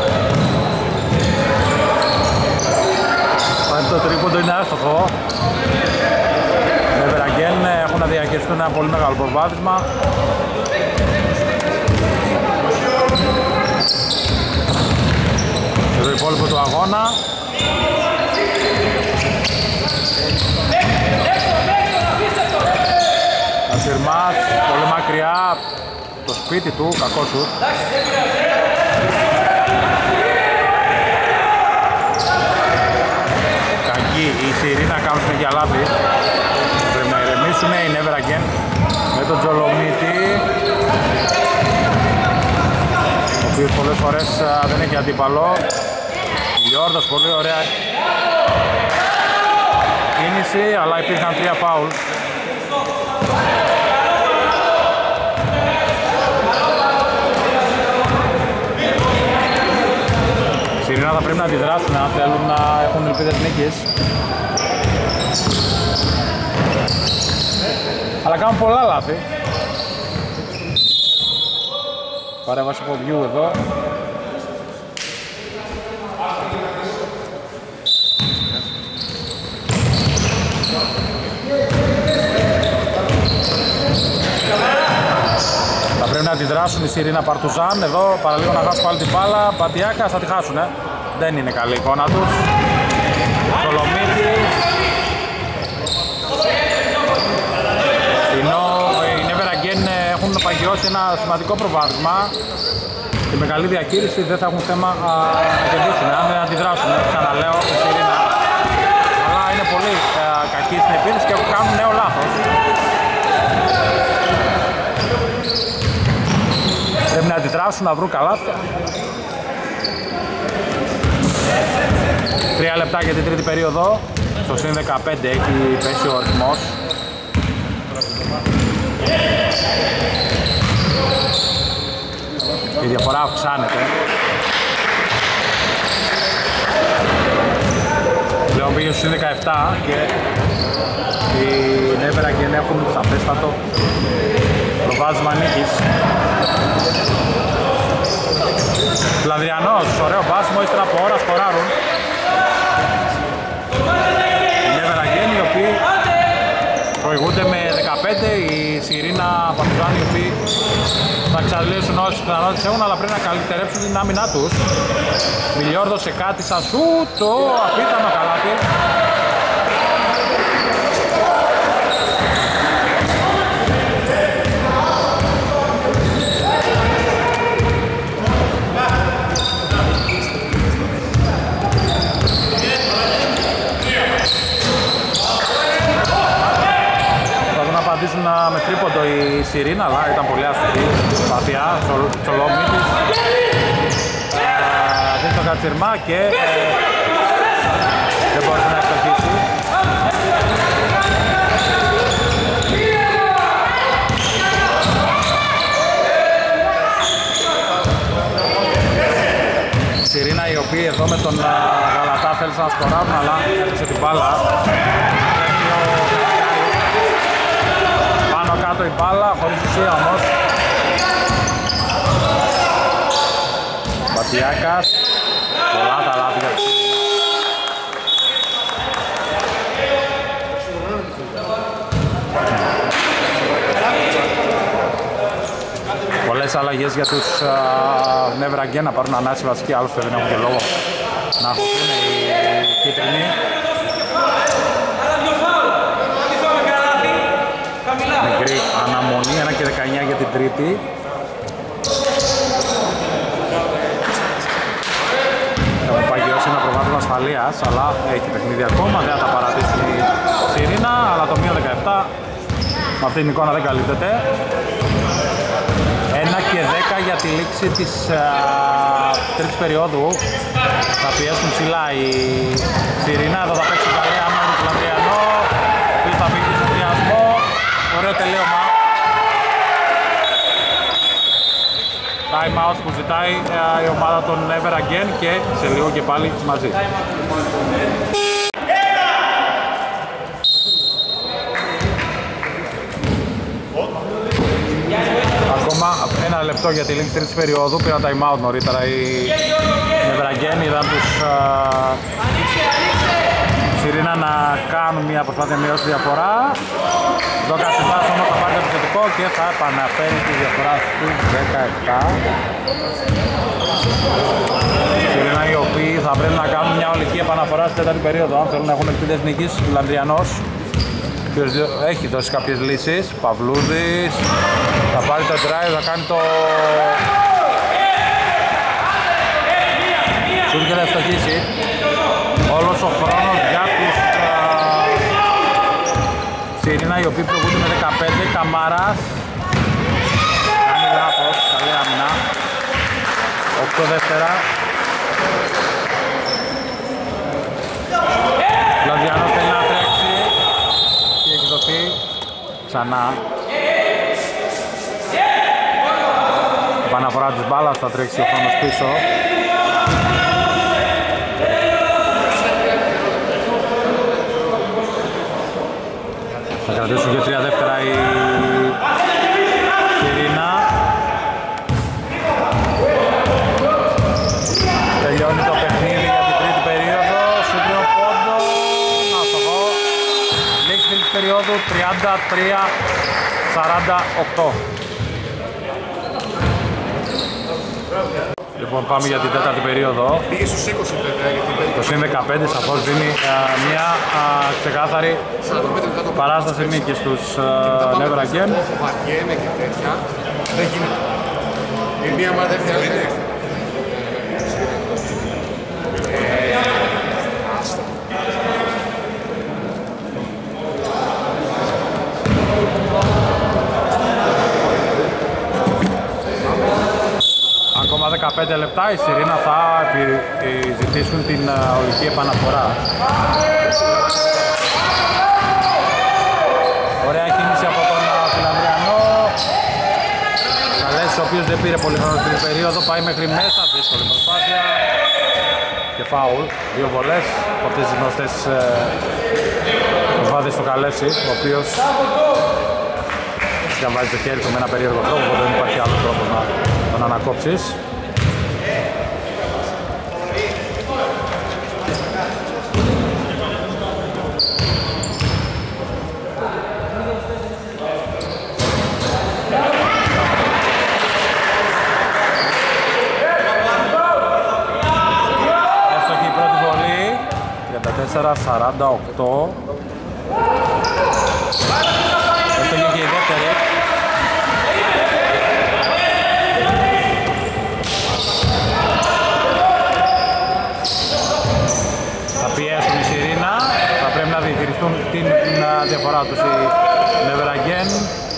Πάλι το τρίποντο είναι άστοχο. Με Βεραγγέν έχουν να διαχειριστούν ένα πολύ μεγάλο προβάδισμα. Και το υπόλοιπο του αγώνα. Κατσιρμάς, πολύ μακριά, το σπίτι του, κακό σου. Κακή, η Σιρήνα κάνουν για λάθη. Πρέπει να ηρεμήσουν, η Never Again με τον Τζολομίτη, ο οποίος πολλές φορές δεν έχει αντίπαλο. Γιόρδος, πολύ ωραία κίνηση, αλλά υπήρχαν τρία φάουλ. Σιρήνα θα πρέπει να αντιδράσουν αν θέλουν να έχουν ελπίδες νίκης. Αλλά κάνουν πολλά λάθη. Παρέμβαση ποδιού εδώ. Θα πρέπει να αντιδράσουν οι Σιρήνα Παρτουζάν. Εδώ παραλίγο να χάσουν πάλι την μπάλα. Μπατιάκας θα τη χάσουν. Ε. Δεν είναι καλή εικόνα τους. Σολομίτης. Ενώ οι Never Again έχουν παγιώσει ένα σημαντικό προβάδισμα και με καλή διαχείριση δεν θα έχουν θέμα α, να κερδίσουν. Αν δεν αντιδράσουν, ξαναλέω, η Σιρήνα. Αλλά είναι πολύ α, κακή στην επίθεση και κάνουν νέο λάθος. Πρέπει να αντιδράσουν, να βρουν καλάθια. Τρία λεπτά για την τρίτη περίοδο. Στο συν δεκαπέντε έχει πέσει ο ρυθμός. Η διαφορά αυξάνεται. Πλέον πήγε στο συν δεκαεπτά και οι Never Again έχουν σαφέστατο προβάδισμα νίκης. Φλανδριανός, ωραίο βάσιμο, ύστερα από ώρα σκοράρουν. Οι Never Again, οι οποίοι προηγούνται με δεκαπέντε, η Σιρήνα Παρτουζάν, οι οποίοι θα εξαντλήσουν όσες πιθανότητες έχουν, αλλά πρέπει να καλυτερέψουν την άμυνά τους. Μιλιόρδο σε κάτι σαν σου, το απίθανο καλάθι. Με τρίποντο η Σιρήνα, αλλά ήταν πολύ αστική προσπάθεια. Τσολομίτης δίνει το Κατσιρμά και ε, δεν μπορούσε να ευστοχίσει. Σιρήνα, οι οποίοι εδώ με τον Γαλατά θέλησαν να σκοράρουν, αλλά έπαιξε την μπάλα. Κάτω η μπάλα, χωρίς ουσία όμως. Μπατιάκας, πολλά τα λάθη για τους. Πολλές αλλαγές αλλαγές για τους Never Again να πάρουν ανάση βασική, άλλωστε δεν έχουν και λόγο να ακολουθούν οι κίτρινοι. Μικρή αναμονή, ένα και δεκαεννιά για την τρίτη. Έχουν παγιώσει ένα προβάδισμα ασφαλείας, αλλά έχει παιχνίδι ακόμα, δεν θα τα παρατήσει η Σιρήνα, αλλά το μείον δεκαεπτά με αυτή την εικόνα δεν καλύπτεται. ένα και δέκα για τη λήξη της α, τρίτης περίοδου. Θα πιέσουν ψηλά η Σιρήνα, εδώ θα παίξει καλή άμυνα του Λαμπριανό, ο οποίος θα φύγει στον τριασμό. Ωραίο τελείωμα. Time out που ζητάει η ομάδα των Never Again και σε λίγο και πάλι μαζί. Ακόμα ένα λεπτό για τη λήξη τρίτης περίοδου. Πήραν time out νωρίτερα οι Never Again. Είδαν τους Σιρήνα να κάνουν μια προσπάθεια μειώσει τη διαφορά. Το Κατσιμπάς όμως θα πάρει το επιθετικό και θα επαναφέρει τη διαφορά στους δεκαεπτά. Σιρήνα οι οποίοι θα πρέπει να κάνουν μια ολική επαναφορά στη τέταρτη περίοδο. Αν θέλουν να έχουν ελπίδες νίκης, Λανδριανός έχει δώσει κάποιες λύσεις. Παυλούδης θα πάρει το drive, θα κάνει το... Σουτ και θα ευστοχίσει. Όλος ο χρόνος για τους Σιρήνα, οι οποίοι προηγούνται με δεκαπέντε. Καμάρας κάνει λάθος, καλή άμυνα. οκτώ δεύτερα. Λαδιανός θέλει να τρέξει και έχει δοθεί ξανά. Επαναφορά της μπάλας, θα τρέξει ο χρόνος πίσω. Θα κρατήσουν και τρία δεύτερα η Σιρήνα. Τελειώνει το παιχνίδι για την τρίτη περίοδο. Σούτριο πόντο. Αστοχό. Λήξη της περίοδου τριάντα τρία σαράντα οκτώ. Λοιπόν, πάμε για την τέταρτη περίοδο. Πήγε στους είκοσι βέβαια για την Το συν δεκαπέντε σαφώς δίνει α, μια α, ξεκάθαρη παράσταση νίκης στους Never Again. Βαριέμαι και τέτοια, δεν γίνεται. Η μία ομάδα έρθει άλλη δεν έρθει. Ακόμα δεκαπέντε λεπτά, η Σιρήνα θα ζητήσουν την uh, ολική επαναφορά. Ωραία κίνηση από τον uh, Φιλανδριανό. Καλές, ο οποίος δεν πήρε πολύ χρόνο στην περίοδο, πάει μέχρι μέσα, δύσκολη προσπάθεια. Και φάουλ, δύο βολές από αυτές τις γνωστές uh, προσπάθειες στο Καλέσι, ο οποίος διαβάζει το χέρι του με ένα περίεργο τρόπο, οπότε δεν υπάρχει άλλος τρόπος να τον ανακόψεις. Εύστοχη η πρώτη βολή, τριάντα τέσσερα σαράντα οκτώ. Εύστοχη και η δεύτερη. Την διαφορά τους οι Never Again.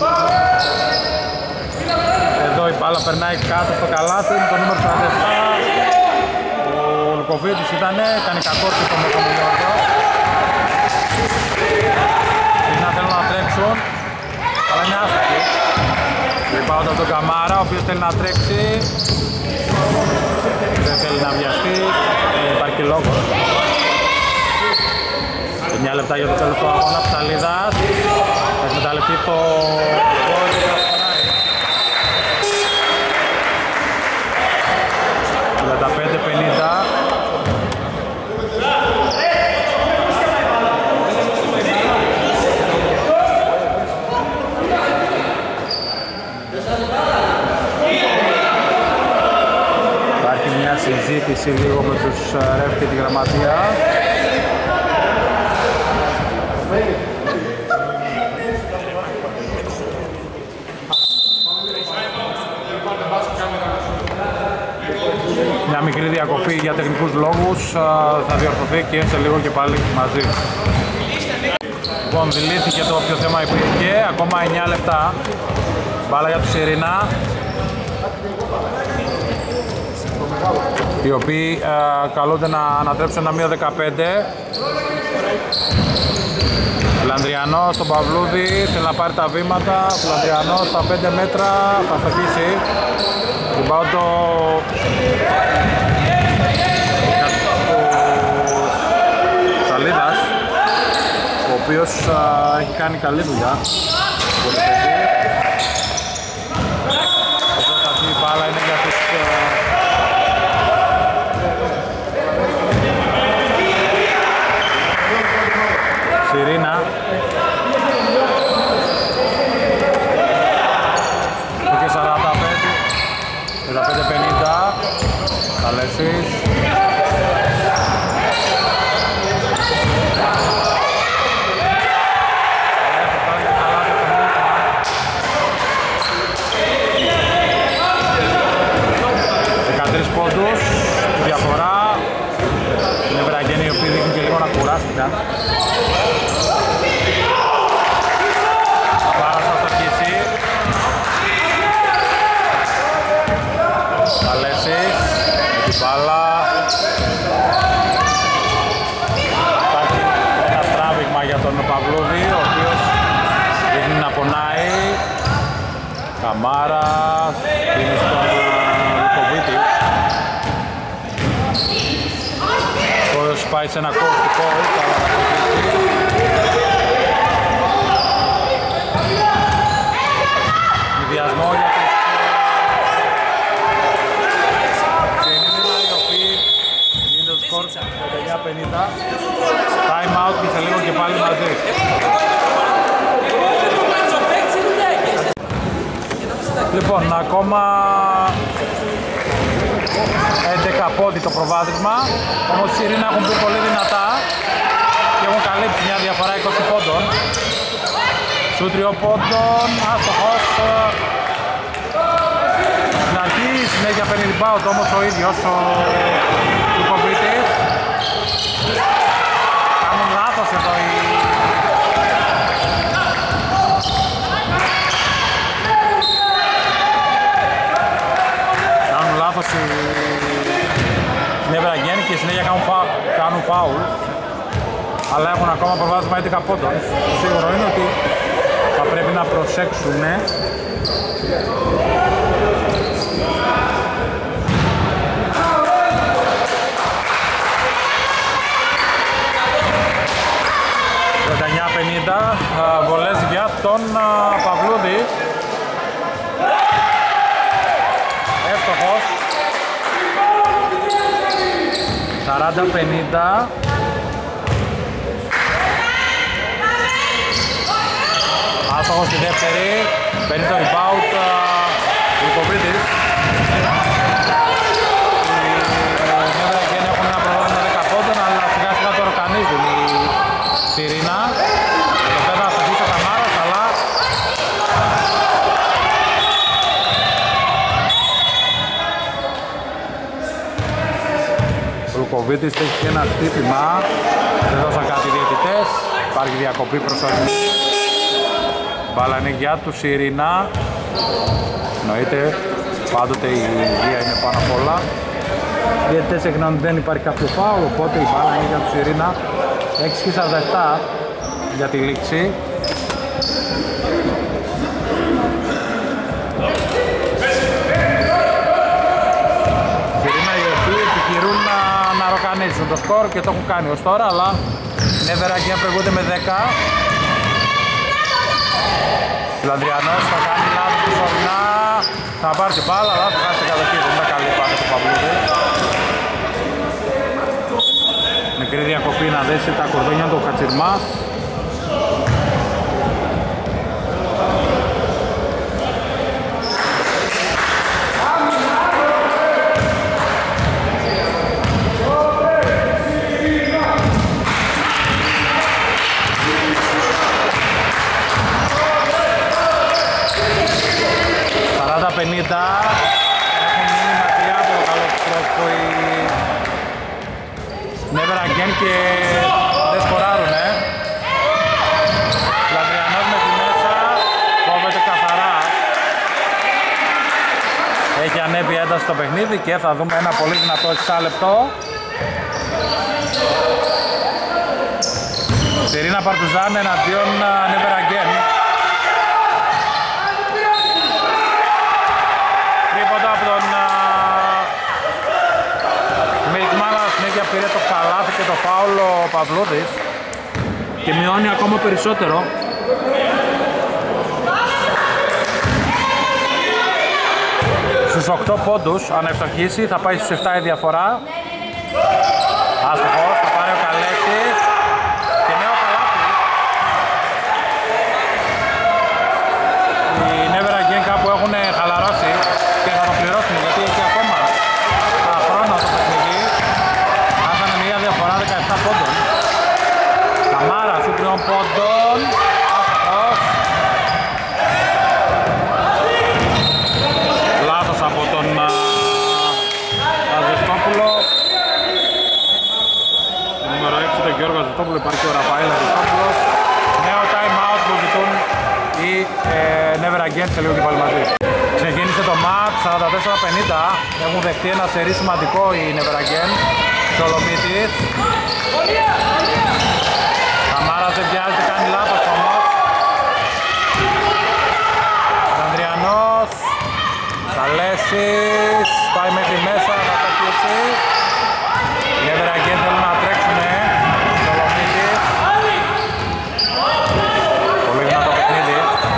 Εδώ η μπάλα περνάει κάτω στο καλάθι με το νούμερο σαράντα επτά. Ο Λουκοβίτης ήτανε, κάνει κακό του με τον Γιώργο. Είναι να θέλουν να τρέξουν, αλλά είναι άστοχοι. Λυπάω από τον Καμάρα, ο οποίος θέλει να τρέξει. Δεν θέλει να βιαστεί, δεν υπάρχει λόγος. Μια λεπτά για το τέλος του αγώνα, Ψαλίδας. Θα εκμεταλλευτεί το γκολ και θα σκοράρει. τριάντα πέντε πενήντα. μιλήσει λίγο με τους ρεφ και τη γραμματεία. Μια μικρή διακοπή για τεχνικούς λόγους, θα διορθωθεί και σε λίγο και πάλι μαζί. Λοιπόν, δηλήθηκε το όποιο θέμα υπήρχε, ακόμα εννιά λεπτά. Μπάλα για τους Ειρηνά, οι οποίοι α, καλούνται να ανατρέψουν ένα μείον δεκαπέντε. Λανδριανός στον Παυλούδη, θέλει να πάρει τα βήματα. Λανδριανός στα πέντε μέτρα θα στοχίσει. Την πάω το... Σαλίδας, ο οποίος α, έχει κάνει καλή δουλειά. Εδώ αυτή η μπάλα είναι για τους... Σιρήνα. Και σαράντα πέντε, σαράντα πέντε πενήντα. Καλέσεις. δεκατρείς πόντους, διαφορά. Είναι βραγγένοι οι οποίοι δείχνουν και λίγο να κουράστηκαν. Πάρα θα αρχίσει. Καλέσεις, με την μπάλα. Υπάρχει ένα τράβηγμα για τον Παυλούδη, ο οποίος δείχνει να πονάει. Καμάρας, δίνει στον Λουκοβίτη. Ο οποίος πάει σε ένα κόφτικο, αλλά Ιδιασμό για τους Ξενίδηνα, οι οποίοι γίνεται το σκορ πενήντα εννιά πενήντα. Time out και σε λίγο και πάλι μαζί. Λοιπόν, ακόμα έντεκα πόντι το προβάδισμα, όμως οι Ειρήνα έχουν πει πολύ δυνατά και έχουν καλύψει μια διαφορά είκοσι πόντων. Σου τριών πόντων, άστοχος. Στην αρχή συνέχεια παίρνει rebound όμως ο ίδιος ο Λουκοβίτης. Κάνουν λάθος εδώ οι... Κάνουν λάθος οι Νευραγγένοι και συνέχεια κάνουν, φα... κάνουν φάουλ. Αλλά έχουν ακόμα προβάδισμα έντεκα πόντων. Το σίγουρο είναι ότι θα πρέπει να προσέξουν. τριάντα εννιά πενήντα, βολές για τον Παυλούδη. Εύστοχος. σαράντα πενήντα. Άστοχος στη δεύτερη, παίρνει το rebound ο Λουκοβίτης. Οι Νευραγγένοι έχουν ένα προβάδισμα δέκα πόντων, αλλά σιγά σιγά το οργανίζουν η Σιρήνα. Το πέρα θα στοχίσει ο Καμάρας, αλλά ο Λουκοβίτης έχει και ένα χτύπημα. Δεν δώσαν κάτι οι διαιτητές, υπάρχει διακοπή προσωρινή. Μπάλα είναι για τους Ειρηνά. Εννοείται, πάντοτε η υγεία είναι πάνω απ' όλα. Οι διαιτητές έγιναν ότι δεν υπάρχει κάποιο φάουλ, οπότε η μπάλα είναι για τους Ειρηνά. έξι και σαράντα επτά για τη λήξη. Οι Ειρηνά οι οποίοι επιχειρούν να, να ροκανίσουν το σκορ και το έχουν κάνει ως τώρα, αλλά Νευραγγένοι προηγούνται με δέκα. Λανδριανός θα κάνει λάθος του Σορνά, θα πάρει την μπάλα, αλλά θα χάσει την κατοχή, δεν είναι καλή πάσα του Παυλούδη. Μικρή διακοπή να δέσει τα κορδόνια του Χατσιρμάς. πενήντα. Έχουν μείνει μακριά από το καλό του τρόπο οι Never Again και δεν σκοράρουνε. Λανδριανός μέχρι μέσα, κόβεται καθαρά. Έχει ανέβει ένταση στο παιχνίδι και θα δούμε ένα πολύ δυνατό εξάλεπτο. Σιρήνα Παρτουζάν εναντίον Never Again. Τρίποντα από τον Μιλτμάνα, συνέχεια πήρε το καλάθι και το φάουλ ο Παυλούδης και μειώνει ακόμα περισσότερο. Στους οκτώ πόντους, αν ευστοχίσει, θα πάει στους επτά η διαφορά. Άστοχος, θα πάρει ο Καλέσης και νέο καλάθι. Οι Never Again κάπου έχουν χαλαρώσει και θα το πληρώσουν γιατί έχει ακόμα χρόνο το παιχνίδι. Άσανε μια διαφορά δεκαεπτά πόντων. Καμάρα σου τριών πόντων. Άστοχος. Λάθος από τον Αζεστόπουλο. Το νούμερο έξι τον Γιώργο Αζεστόπουλο, υπάρχει ο Ραφαήλ Αζεστόπουλος. Νέο time out που ζητούν οι ε, Never Again σε λίγο και πάλι μαζί. Ξεκίνησε το match σαράντα τέσσερα πενήντα. Έχουν δεχτεί ένα σερί σημαντικό οι Never Again. Σολομίτης. Καμάρας δεν βιάζεται, κάνει λάθος όμως. Ανδριανός. Καλέσης. Πάει μέχρι μέσα, θα το κλείσει. Οι Never Again θέλουν να τρέξουνε. Σολομίτης. Πολύ δυνατό παιχνίδι.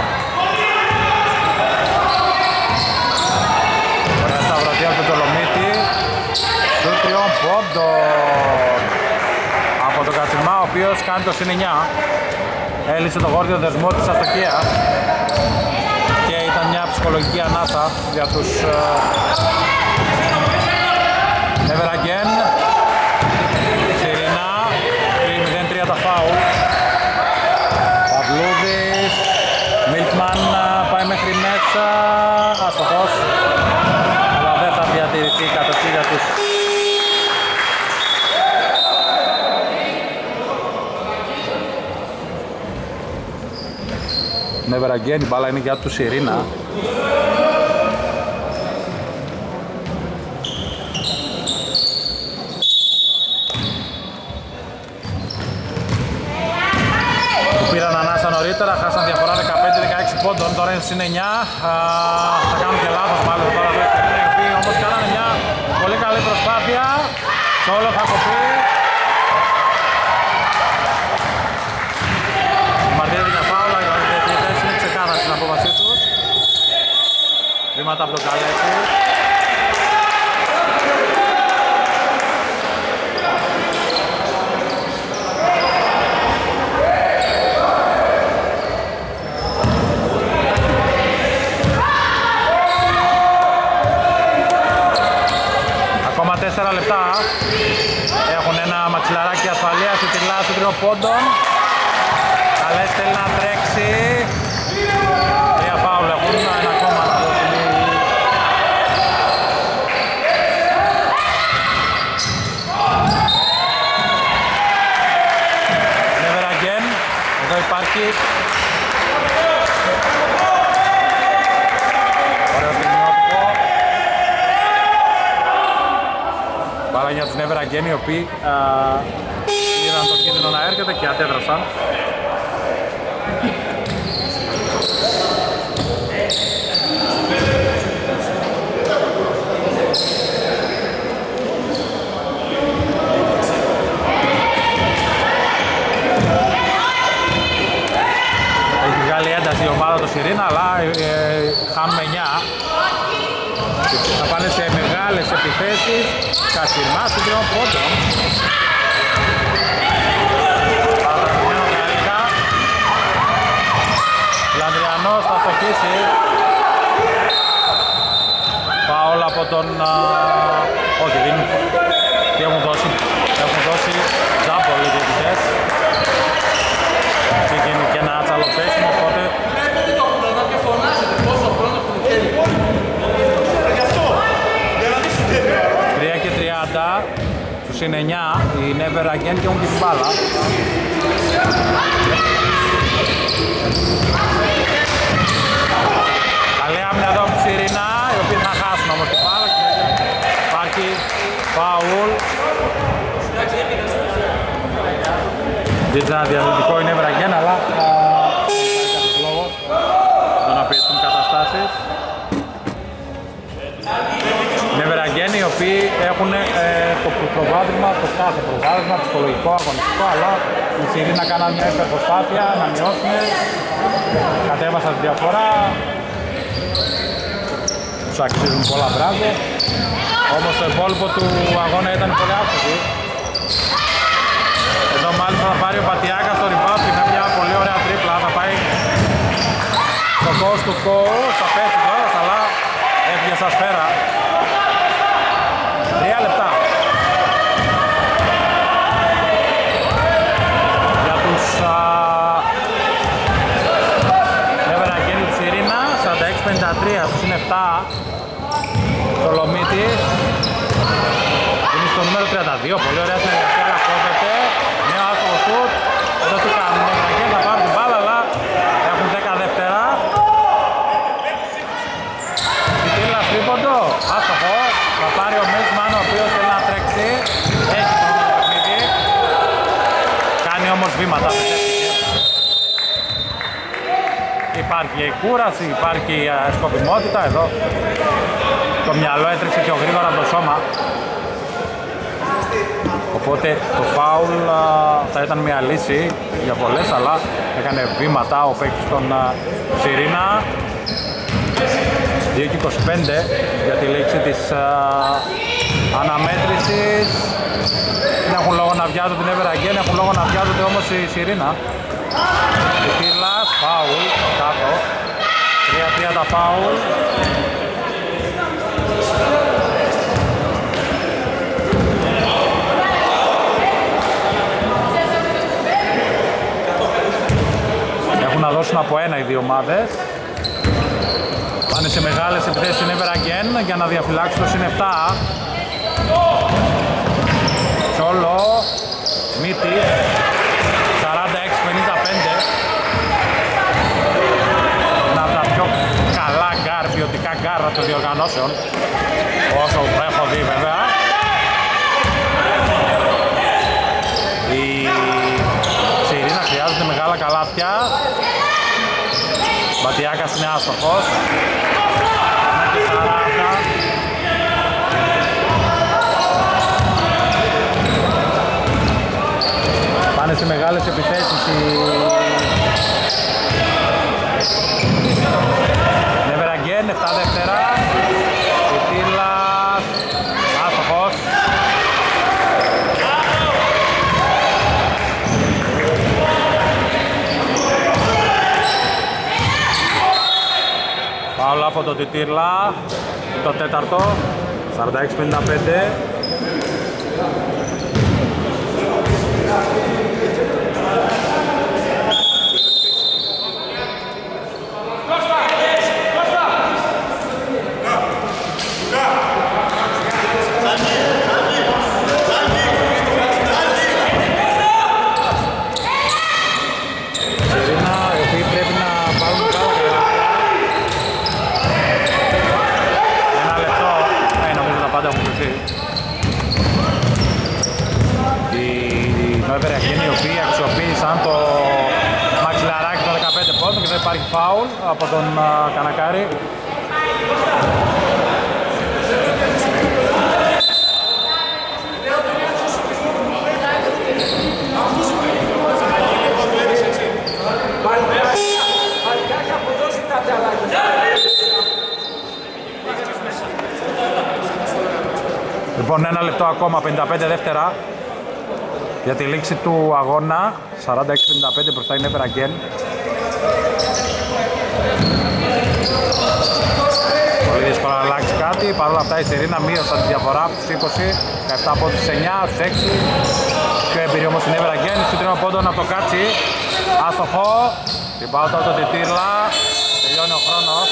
Ωραία σταυρωτή από τον Τολομίτη. Του τριών πόντων από τον Κατσιμά, ο οποίος κάνει το συν εννιά. Έλυσε το γόρδιο δεσμό της αστοχίας και ήταν μια ψυχολογική ανάσα για τους Never Again. Σιρήνα, μηδέν τρία τα φάουλ. Παυλούδης, Μίλτμαν πάει μέχρι μέσα, αστοχός, αλλά δεν θα διατηρηθεί η κατοχή για τους Never Again. Η μπάλα είναι για τους Σιρήνα. Πήραν ανάσα νωρίτερα, χάσαν διαφορά δεκαπέντε δεκαέξι πόντων, τώρα είναι συν εννιά. Α, θα κάνουν και λάθος μάλλον τώρα, όμως κάνανε μια πολύ καλή προσπάθεια. Το όλο θα κοπεί. Μαρτύρεται για φάουλα, οι διαιτητές είναι ξεκάθαροι στην απόβασή τους. Βήματα από τον Καλέτη. τέσσερα λεπτά. Έχουν ένα μαξιλαράκι ασφαλείας στη τηλάση τριών πόντων. Καλές θέλει να τρέξει. Τρία φάουλ έχουν, ένα ακόμα να δώσουν. Never Again. Εδώ υπάρχει ωραίο στιγμιότυπο. Μπάλα για τους Never Again, οι οποίοι α, είδαν τον κίνδυνο να έρχεται και αντέδρασαν. Έχει βγάλει ένταση η ομάδα του Σιρήνα, αλλά ε, χάνουμε εννιά. Θα πάνε σε μεγάλες επιθέσεις. Κασιρμά του τριών πόντων. Παρατηρημένο καλύτερα. Λανδριανός θα στοχίσει. Φάουλ από τον... Α, όχι, δίνουν. Τι έχουν δώσει. Έχουν δώσει τζάμπολ οι διαιτητές. Και γίνει και ένα τσαλοπέσιμο, οπότε... Never Again και έχουν και την μπάλα. Καλή άμυνα εδώ από τη Σιρήνα, οι οποίοι θα χάσουν όμως την μπάλα. Υπάρχει φάουλ. Δεν ήταν διαδοτικό η Never Again, αλλά υπάρχει κάποιος λόγος για να πιεστούν καταστάσεις. Never Again, οι οποίοι έχουν ε, το προβάδισμα, το κάθε προβάδισμα, ψυχολογικό, αγωνιστικό, αλλά η Σιρήνα κάνανε μια υπερπροσπάθεια να μειώσουν, κατέβασαν τη διαφορά, τους αξίζουν πολλά μπράβο, όμως το υπόλοιπο του αγώνα ήταν πολύ άσχετο. Εδώ μάλιστα θα πάρει ο Πατιάκας στο rebound και με μια πολύ ωραία τρίπλα, θα πάει στο coast to coast, θα πέσει τώρα, αλλά έφυγε στα σφαίρα. Τρία λεπτά για τους Never Again της Σιρήνα, σαράντα έξι πενήντα τρία στους είναι επτά. Σολομίτης είναι στο νούμερο τριάντα δύο, πολύ ωραία συνεργασία, αλλά κόβεται. Νέο άστοχο σουτ, εδώ τι κάνουν, Never Again θα πάρουν την μπάλα, αλλά έχουν δέκα δεύτερα. Τιτήλας τρίποντο, άστοχο, θα πάρει ο Μίσμαν, ο οποίος θέλει να τρέξει, έχει το παιχνίδι, κάνει όμως βήματα, υπάρχει η κούραση, υπάρχει η σκοπιμότητα, εδώ το μυαλό έτρεξε πιο γρήγορα από το σώμα, οπότε το φάουλ θα ήταν μια λύση για πολλές, αλλά έκανε βήματα ο παίκτης των Σιρήνα. δύο και είκοσι πέντε για τη λήξη της α, αναμέτρησης. Δεν έχουν λόγο να βιάζονται την Never Again, έχουν λόγο να βιάζονται όμως η Σιρήνα. Τιτήλας, φάουλ, κάτω. τρία τρία τα φάουλ. Έχουν να δώσουν από ένα οι δύο ομάδες. Πάνε σε μεγάλες επιθέσεις Never Again για να διαφυλάξουν το συν επτά. Τσόλο, Μύτη, σαράντα έξι πενήντα πέντε. Ένα από τα πιο καλά γκάρ, ποιοτικά γκάρ των διοργανώσεων, όσο έχω δει βέβαια. Η Σιρήνα χρειάζεται μεγάλα καλάθια. Μπατιάκας είναι άστοχος. Πάνε σε μεγάλες επιθέσεις οι Never Again, επτά δεύτερα. Τιτήλας, άστοχος. Φάουλ από το Τιτήρλα, το τέταρτο, σαράντα έξι πενήντα πέντε. Never Again, οι οποίοι αξιοποίησαν το μαξιλαράκι των δεκαπέντε πόντων και δεν υπάρχει φάουλ από τον uh, Κανακάρη. Λοιπόν, ένα λεπτό ακόμα, πενήντα πέντε δεύτερα για τη λήξη του αγώνα, σαράντα έξι πενήντα πέντε μπροστά η Never Again. Πολύ δύσκολο να αλλάξει κάτι, παρ' όλα αυτά η Σιρήνα μείωσαν τη διαφορά από τους είκοσι, δεκαεπτά από τους εννιά, στους έξι. Πιο εμπειρία όμως η Never Again, στο τρίμα πόντων από το Κάτσι, άστοχο, την πάουτα από τον Τιτήρλα, τελειώνει ο χρόνος.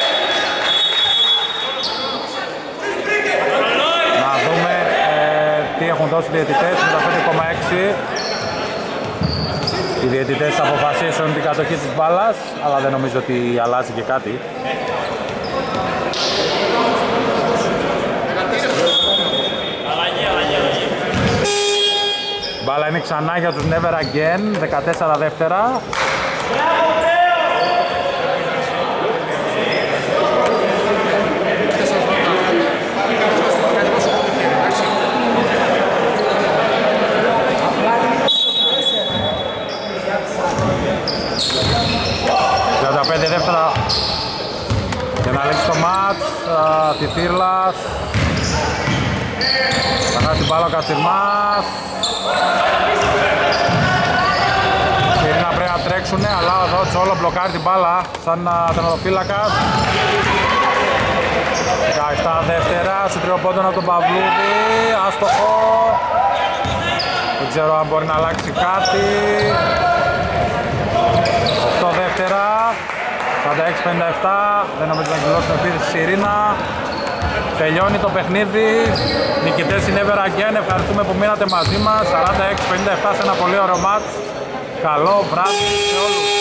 Να δούμε ε, τι έχουν δώσει οι διαιτητές, πενήντα πέντε κόμμα έξι. Οι διαιτητές θα αποφασίσουν την κατοχή της μπάλας, αλλά δεν νομίζω ότι αλλάζει και κάτι. Μπάλα είναι ξανά για τους Never Again, δεκατέσσερα δεύτερα. τριάντα πέντε δεύτερα για να λήξει το μάτς. Τιτήρλας θα χάσει την μπάλα ο Κατσιρμάς. Σιρήνα πρέπει να τρέξουνε, αλλά εδώ Τσόλο μπλοκάρει την μπάλα σαν τερματοφύλακας. δεκαεπτά δεύτερα, σου τριών πόντων από τον Παυλούδη, άστοχο. Δεν ξέρω αν μπορεί να αλλάξει κάτι. οκτώ δεύτερα, σαράντα έξι πενήντα επτά, δεν νομίζω να εκδηλώσουν επίθεση στη Σιρήνα. Τελειώνει το παιχνίδι, νικητές είναι Never Again, ευχαριστούμε που μείνατε μαζί μας. Σαράντα έξι πενήντα επτά σε ένα πολύ ωραίο μάτς. Καλό βράδυ σε όλους.